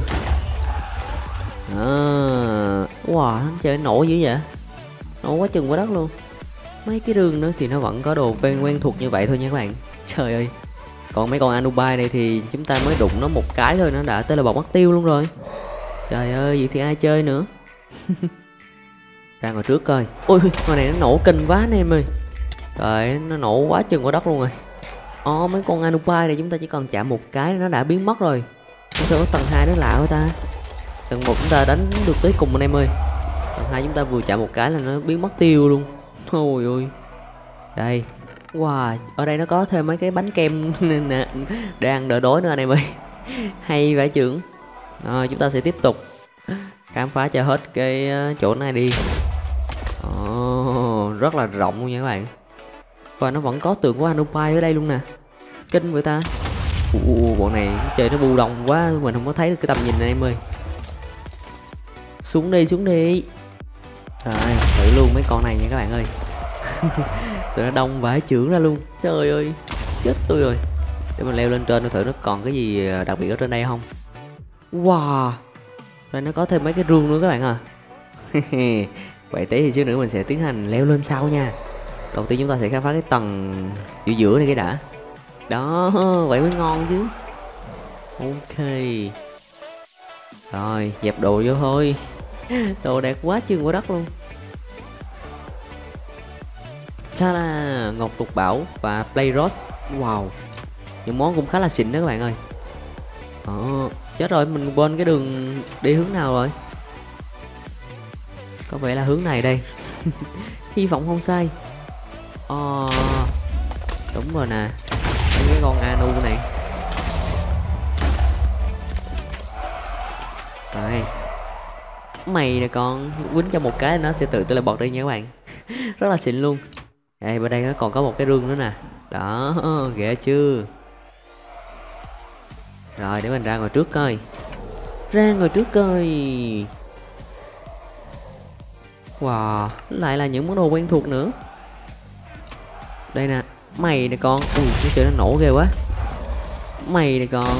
Wow, nó chơi nổ dữ vậy. Nổ quá chừng quá đất luôn. Mấy cái đường nữa thì nó vẫn có đồ quen thuộc như vậy thôi nha các bạn. Trời ơi. Còn mấy con Anubai này thì chúng ta mới đụng nó một cái thôi nó đã teleport mất tiêu luôn rồi. Trời ơi, vậy thì ai chơi nữa. Ra ngồi trước coi. Ôi ngồi này nó nổ kinh quá anh em ơi. Trời, nó nổ quá chừng qua đất luôn rồi. Mấy con Anupai này chúng ta chỉ cần chạm một cái nó đã biến mất rồi. Sao có tầng 2 nó lạ quá ta. Tầng 1 chúng ta đánh được tới cùng anh em ơi. Tầng 2 chúng ta vừa chạm một cái là nó biến mất tiêu luôn. Ôi ôi. Đây. Wow, ở đây nó có thêm mấy cái bánh kem nè, để ăn đỡ đói nữa anh em ơi. Hay vậy trưởng. Rồi chúng ta sẽ tiếp tục khám phá cho hết cái chỗ này đi. Rất là rộng luôn nha các bạn. Và nó vẫn có tượng của Anupai ở đây luôn nè. Kinh vậy ta. Bọn này chơi nó bu đông quá, mình không có thấy được cái tầm nhìn này em ơi. Xuống đi, xuống đi. Rồi, xử luôn mấy con này nha các bạn ơi. Tụi nó đông vãi chưởng ra luôn. Trời ơi, chết tôi rồi. Để mình leo lên trên thử nó còn cái gì đặc biệt ở trên đây không. Wow, đây nó có thêm mấy cái rương nữa các bạn à. Vậy tí thì xíu nữa mình sẽ tiến hành leo lên sau nha. Đầu tiên chúng ta sẽ khám phá cái tầng giữa giữa này cái đã. Đó, vậy mới ngon chứ. Ok. Rồi, dẹp đồ vô thôi. Đồ đẹp quá chừng qua đất luôn. Cha là ngọc lục bảo và play rose. Wow, những món cũng khá là xịn đó các bạn ơi. Chết rồi, mình quên cái đường đi hướng nào rồi. Có vẻ là hướng này đây. Hy vọng không sai. Đúng rồi nè. Cái con Anu này. Rồi. Mày nè con, quýnh cho một cái nó sẽ tự teleport đi nha các bạn. Rất là xịn luôn. Đây, bên đây nó còn có một cái rương nữa nè. Đó, ghê chưa. Rồi, để mình ra ngồi trước coi. Ra ngồi trước coi. Wow, lại là những món đồ quen thuộc nữa. Đây nè, mày nè con. Ui, cái trời nó nổ ghê quá. Mày nè con.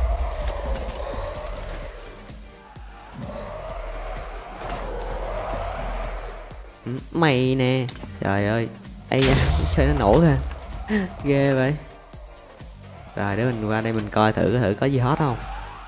Mày nè. Trời ơi. Ây da, chơi nó nổ ra. Ghê vậy. Rồi để mình qua đây mình coi thử có gì hot không.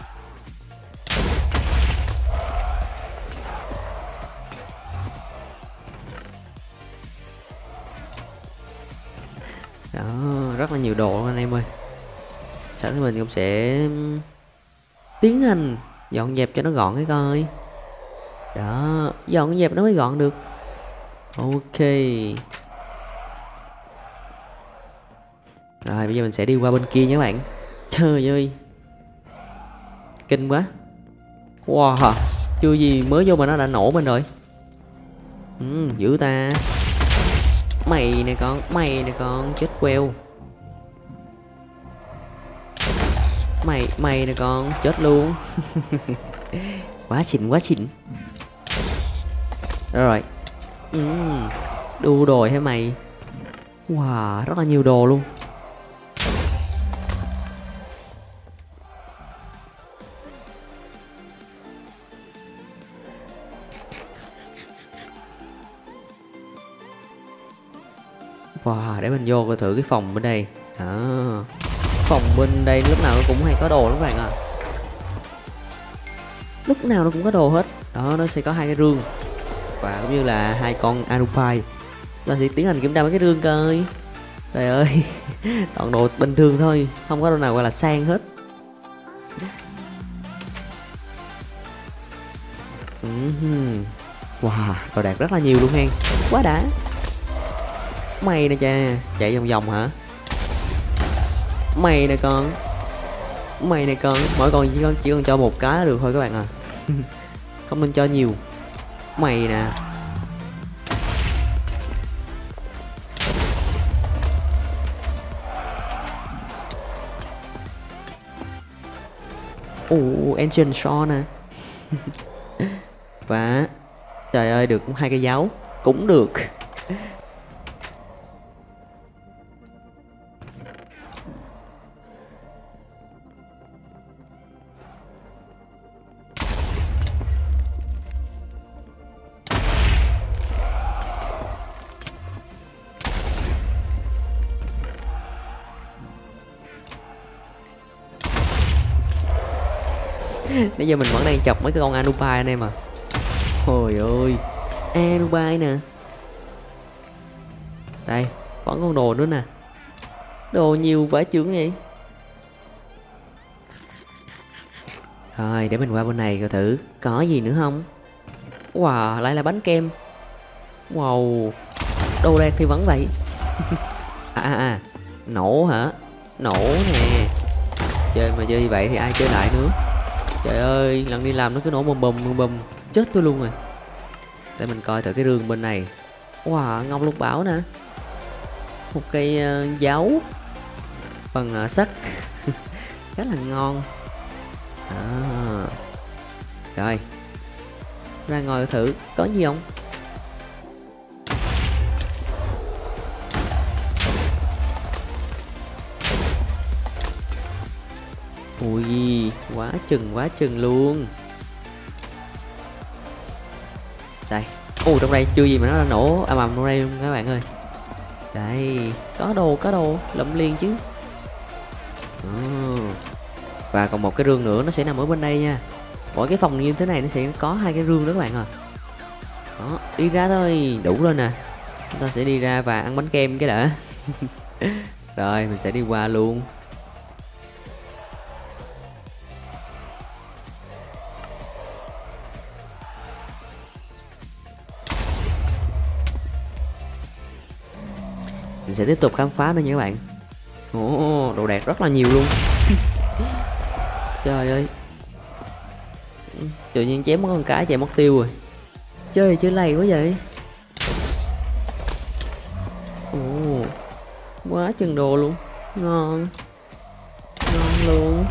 Đó, rất là nhiều đồ luôn anh em ơi. Sẵn thì mình cũng sẽ tiến hành dọn dẹp cho nó gọn cái coi. Đó, dọn dẹp nó mới gọn được. Ok. Rồi bây giờ mình sẽ đi qua bên kia nha các bạn. Trời ơi, kinh quá. Wow, chưa gì mới vô mà nó đã nổ bên rồi. Dữ ta. Mày nè con, mày nè con, chết queo. Mày nè con, chết luôn. Quá xịn, quá xịn. Rồi. Đu đồi hả mày. Wow, rất là nhiều đồ luôn. Wow, để mình vô coi thử cái phòng bên đây. Phòng bên đây lúc nào nó cũng hay có đồ lắm các bạn à. Lúc nào nó cũng có đồ hết. Đó, nó sẽ có hai cái rương và cũng như là hai con Anupai. Nó sẽ tiến hành kiểm tra mấy cái rương coi. Trời ơi. Toàn đồ bình thường thôi, không có đồ nào gọi là sang hết. Wow, đồ đạc rất là nhiều luôn hen. Quá đã. Mày nè cha, chạy vòng vòng hả? Mày nè con. Mày nè con, mỗi con chỉ cần cho một cái là được thôi các bạn à. Không nên cho nhiều. Mày nè. Ancient Sword nè. Và trời ơi, được hai cái giáo cũng được. Bây giờ mình vẫn đang chọc mấy cái con Anupai anh em à. Ôi ơi, Anubai nè. Đây, vẫn còn đồ nữa nè. Đồ nhiều vãi chưởng vậy. Rồi, để mình qua bên này coi thử có gì nữa không. Wow, lại là bánh kem. Wow, đồ đạc thì vẫn vậy. Nổ hả? Nổ nè. Chơi mà chơi như vậy thì ai chơi lại nữa. Trời ơi, lần đi làm nó cứ nổ bùm bùm bùm. Chết tôi luôn rồi. Để mình coi thử cái rương bên này. Wow, ngọc lục bảo nè. Một cây giáo bằng sắt. Khá là ngon. Rồi, ra ngồi thử có gì không. Ui, quá chừng luôn. Đây, trong đây chưa gì mà nó đã nổ ầm ầm trong đây luôn các bạn ơi. Đây, có đồ lụm liền chứ. Và còn một cái rương nữa nó sẽ nằm ở bên đây nha. Mỗi cái phòng như thế này nó sẽ có 2 cái rương đó các bạn à. Đó, đi ra thôi, đủ rồi nè. Chúng ta sẽ đi ra và ăn bánh kem cái đã. Rồi, mình sẽ đi qua luôn. Mình sẽ tiếp tục khám phá nữa nha các bạn. Đồ đạc rất là nhiều luôn. Trời ơi, tự nhiên chém mất con cái chạy mất tiêu rồi. Chơi lầy quá vậy. Quá chừng đồ luôn. Ngon luôn.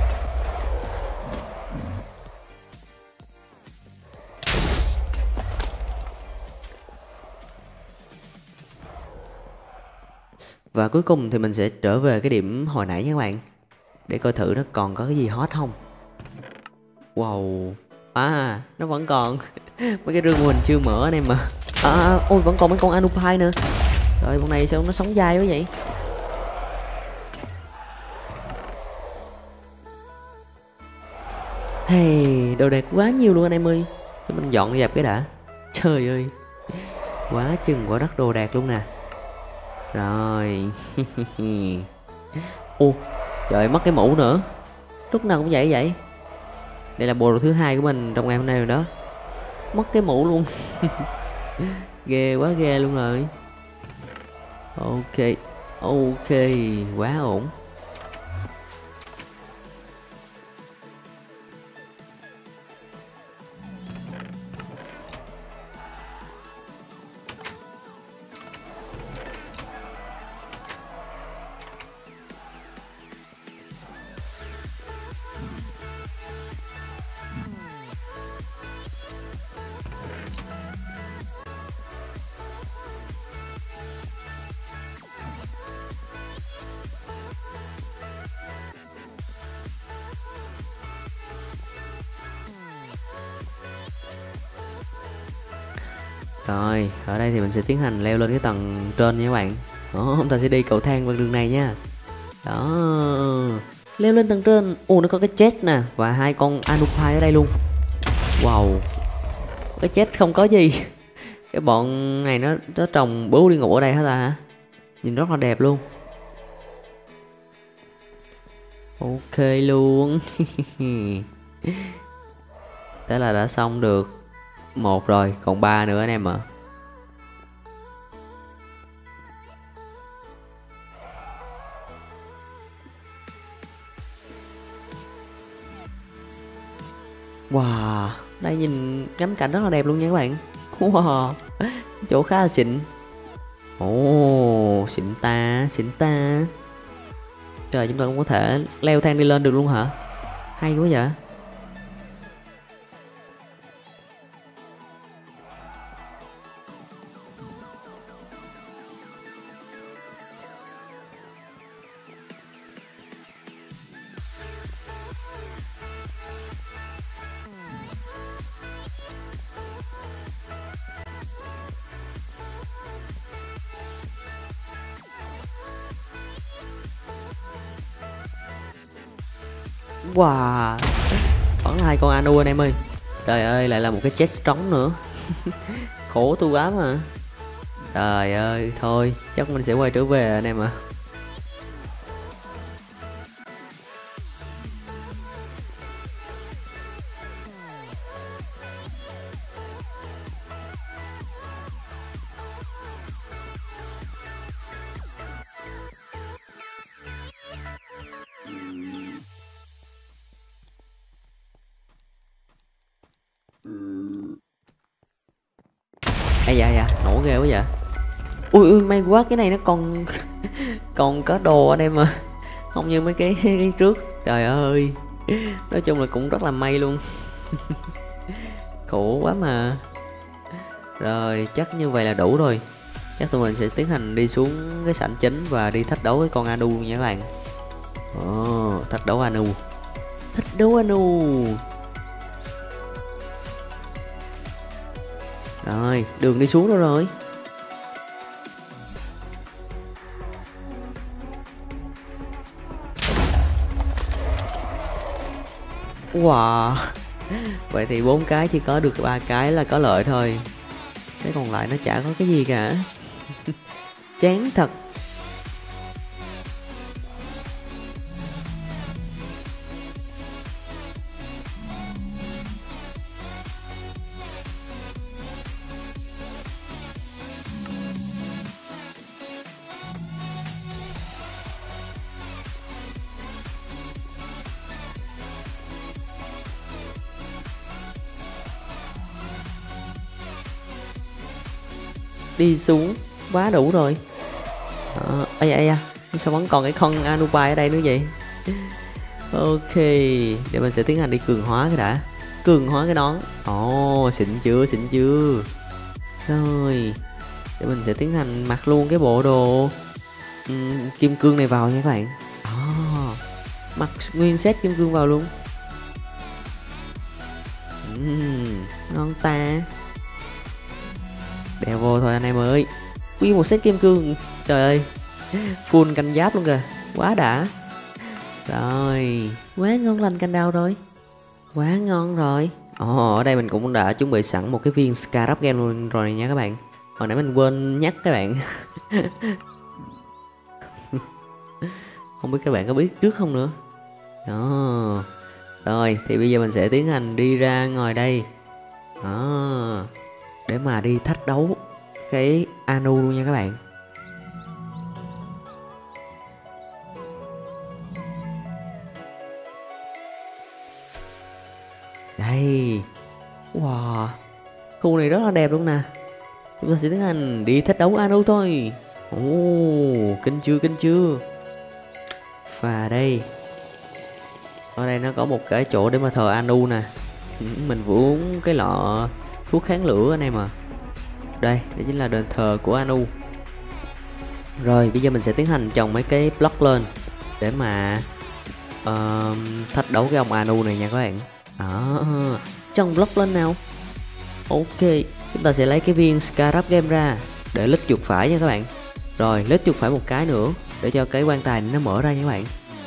Và cuối cùng thì mình sẽ trở về cái điểm hồi nãy nha các bạn, để coi thử nó còn có cái gì hot không. Wow, nó vẫn còn. Mấy cái rương mình chưa mở anh em mà. Ôi vẫn còn mấy con Anupai nữa. Rồi bọn này sao nó sống dai quá vậy. Hey, đồ đạc quá nhiều luôn anh em ơi. Để mình dọn dẹp cái đã. Trời ơi, quá chừng quá đất đồ đạc luôn nè. Rồi. Trời, mất cái mũ nữa. Lúc nào cũng vậy vậy. Đây là bộ đồ thứ 2 của mình trong ngày hôm nay rồi đó. Mất cái mũ luôn. Ghê quá ghê luôn rồi. Ok, quá ổn. Rồi, ở đây thì mình sẽ tiến hành leo lên cái tầng trên nha các bạn. Đó, chúng ta sẽ đi cầu thang bằng đường này nha. Đó, leo lên tầng trên. Nó có cái chest nè và 2 con Anupai ở đây luôn. Wow, cái chest không có gì. Cái bọn này nó trồng bướu đi ngủ ở đây hết à. Nhìn rất là đẹp luôn. Ok luôn. Thế là đã xong được 1 rồi, còn 3 nữa anh em ạ. Wow, đây nhìn ngắm cảnh rất là đẹp luôn nha các bạn. Wow, chỗ khá là xịn. Xịn ta. Trời, chúng ta cũng có thể leo thang đi lên được luôn hả? Hay quá vậy. Wow, vẫn là 2 con Anu anh em ơi. Trời ơi, lại là một cái chest trống nữa. khổ tôi quá mà. Trời ơi, thôi chắc mình sẽ quay trở về anh em ạ. Ây da da, nổ ghê quá vậy. Ui may quá cái này nó còn còn có đồ anh em mà, không như mấy cái trước. Trời ơi, nói chung là cũng rất là may luôn. Khổ quá mà. Rồi chắc như vậy là đủ rồi. Chắc tụi mình sẽ tiến hành đi xuống cái sảnh chính và đi thách đấu với con Anu nha các bạn. Thách đấu Anu. Thách đấu Anu. Rồi, đường đi xuống đâu rồi? Wow. Vậy thì 4 cái chỉ có được 3 cái là có lợi thôi. Cái còn lại nó chả có cái gì cả. Chán thật. Đi xuống quá đủ rồi. Ây da, sao vẫn còn cái con Anubai ở đây nữa vậy? Ok, để mình sẽ tiến hành đi cường hóa cái đã. Cường hóa cái nón. Xịn chưa, xịn chưa. Rồi, để mình sẽ tiến hành mặc luôn cái bộ đồ kim cương này vào nha các bạn. Mặc nguyên set kim cương vào luôn. Ngon ta. Đeo vô thôi anh em ơi. Quy một set kim cương. Trời ơi, full canh giáp luôn kìa. Quá đã. Rồi, quá ngon lành canh đao rồi. Quá ngon rồi. Ở đây mình cũng đã chuẩn bị sẵn một cái viên Scarab Gem luôn rồi nha các bạn. Hồi nãy mình quên nhắc các bạn. Không biết các bạn có biết trước không nữa. Đó. Rồi, thì bây giờ mình sẽ tiến hành đi ra ngoài đây. Đó. Để mà đi thách đấu cái Anu luôn nha các bạn. Đây. Wow, khu này rất là đẹp luôn nè. Chúng ta sẽ tiến hành đi thách đấu Anu thôi. Kinh chưa, kinh chưa. Và đây, ở đây nó có một cái chỗ để mà thờ Anu nè. Mình vừa uống cái lọ thuốc kháng lửa anh em à. Đây chính là đền thờ của Anu. Rồi bây giờ mình sẽ tiến hành trồng mấy cái block lên để mà thách đấu cái ông Anu này nha các bạn. Trồng block lên nào. Ok, chúng ta sẽ lấy cái viên Scarab Gem ra để lít chuột phải nha các bạn. Rồi lít chuột phải một cái nữa để cho cái quan tài này nó mở ra nha các bạn.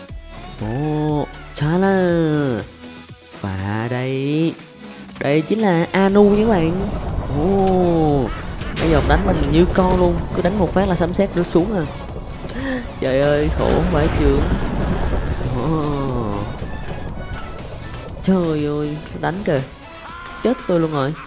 Chà la. Và đây, đây chính là Anu nha các bạn. Bây giờ đánh mình như con luôn, cứ đánh một phát là sấm sét rớt xuống à. Trời ơi, khổ phải trường. Trời ơi, đánh kìa, chết tôi luôn rồi.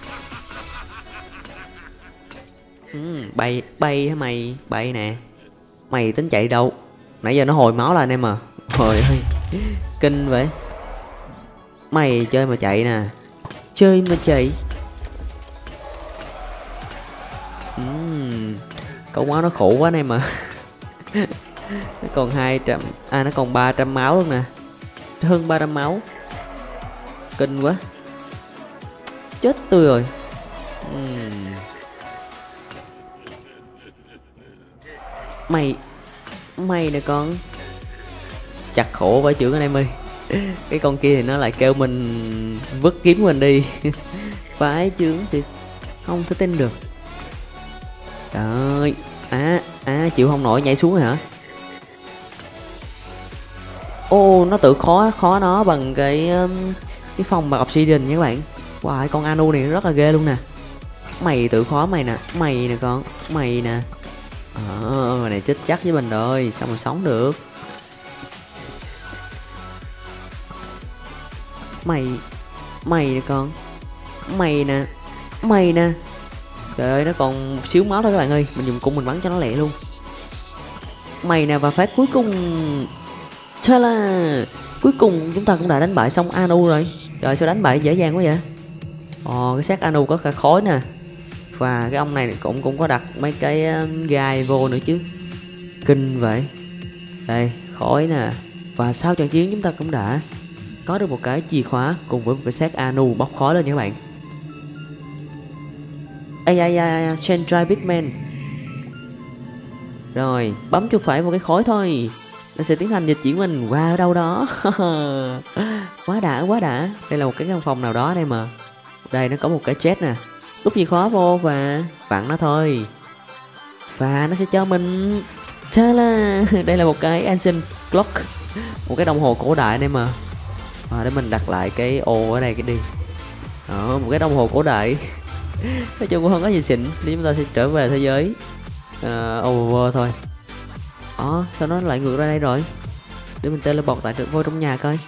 Bay bay hả mày? Bay nè. Mày tính chạy đâu? Nãy giờ nó hồi máu là anh em à. Trời ơi, kinh vậy. Mày chơi mà chạy nè. Chơi mà chạy. Cậu máu nó khổ quá anh em à. Nó còn 200. Nó còn 300 máu luôn nè. Hơn 300 máu. Kinh quá. Chết tôi rồi. Mày nè con. Chặt khổ vãi chưởng anh em ơi. Cái con kia thì nó lại kêu mình vứt kiếm mình đi. Vãi chưởng thì không thể tin được. Trời ơi. Chịu không nổi nhảy xuống rồi hả? Nó tự khó nó bằng cái phòng bạc obsidian nha các bạn. Wow, con Anu này rất là ghê luôn nè. Mày tự khó mày nè. Mày nè con. Mày nè. Mày này chết chắc với mình rồi. Sao mà sống được. Mày nè con. Mày nè. Mày nè. Trời ơi, nó còn một xíu máu thôi các bạn ơi. Mình dùng cung mình bắn cho nó lẹ luôn. Mày nè, và phát cuối cùng. Chà là cuối cùng chúng ta cũng đã đánh bại xong Anu rồi. Trời, sao đánh bại dễ dàng quá vậy. Cái xác Anu có cả khói nè. Và cái ông này cũng có đặt mấy cái gai vô nữa chứ. Kinh vậy. Đây, khói nè. Và sau trận chiến chúng ta cũng đã có được một cái chìa khóa cùng với một cái xác Anu bốc khói lên nha các bạn. Chandra Bitman. Rồi, bấm chuột phải một cái khói thôi. Nó sẽ tiến hành dịch chuyển mình qua ở đâu đó. Quá đã. Đây là một cái căn phòng nào đó đây mà. Đây nó có một cái chết nè. Đút chìa khóa vô và vặn nó thôi. Và nó sẽ cho mình ta-la. Đây là một cái ancient clock. Một cái đồng hồ cổ đại đây mà. Để mình đặt lại cái ô ở đây cái đi. Một cái đồng hồ cổ đại. Nói chung cũng không có gì xịn. Thì chúng ta sẽ trở về thế giới over thôi. Sao nó lại ngược ra đây rồi. Để mình teleport lại vô trong nhà coi.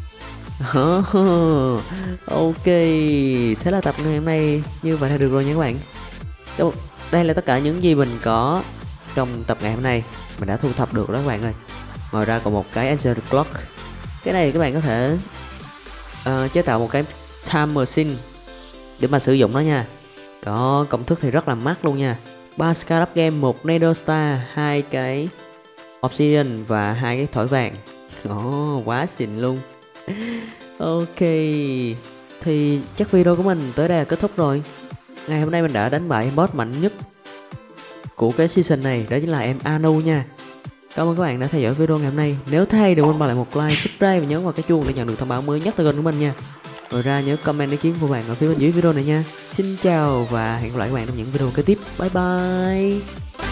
Ok. Thế là tập ngày hôm nay như vậy là được rồi nha các bạn. Đây là tất cả những gì mình có trong tập ngày hôm nay. Mình đã thu thập được đó các bạn ơi. Ngoài ra còn một cái Ancient Clock. Cái này các bạn có thể chế tạo một cái Time Machine để mà sử dụng nó nha. Có công thức thì rất là mắc luôn nha. 3 Scarab Game, 1 Nether Star, 2 cái Obsidian và 2 cái thỏi vàng. Quá xịn luôn. Ok. Thì chắc video của mình tới đây là kết thúc rồi. Ngày hôm nay mình đã đánh bại boss mạnh nhất của cái season này, đó chính là em Anu nha. Cảm ơn các bạn đã theo dõi video ngày hôm nay. Nếu thấy đừng quên bỏ lại một like, subscribe và nhấn vào cái chuông để nhận được thông báo mới nhất từ kênh của mình nha. Ngoài ra nhớ comment ý kiến của bạn ở phía bên dưới video này nha. Xin chào và hẹn gặp lại các bạn trong những video kế tiếp. Bye bye.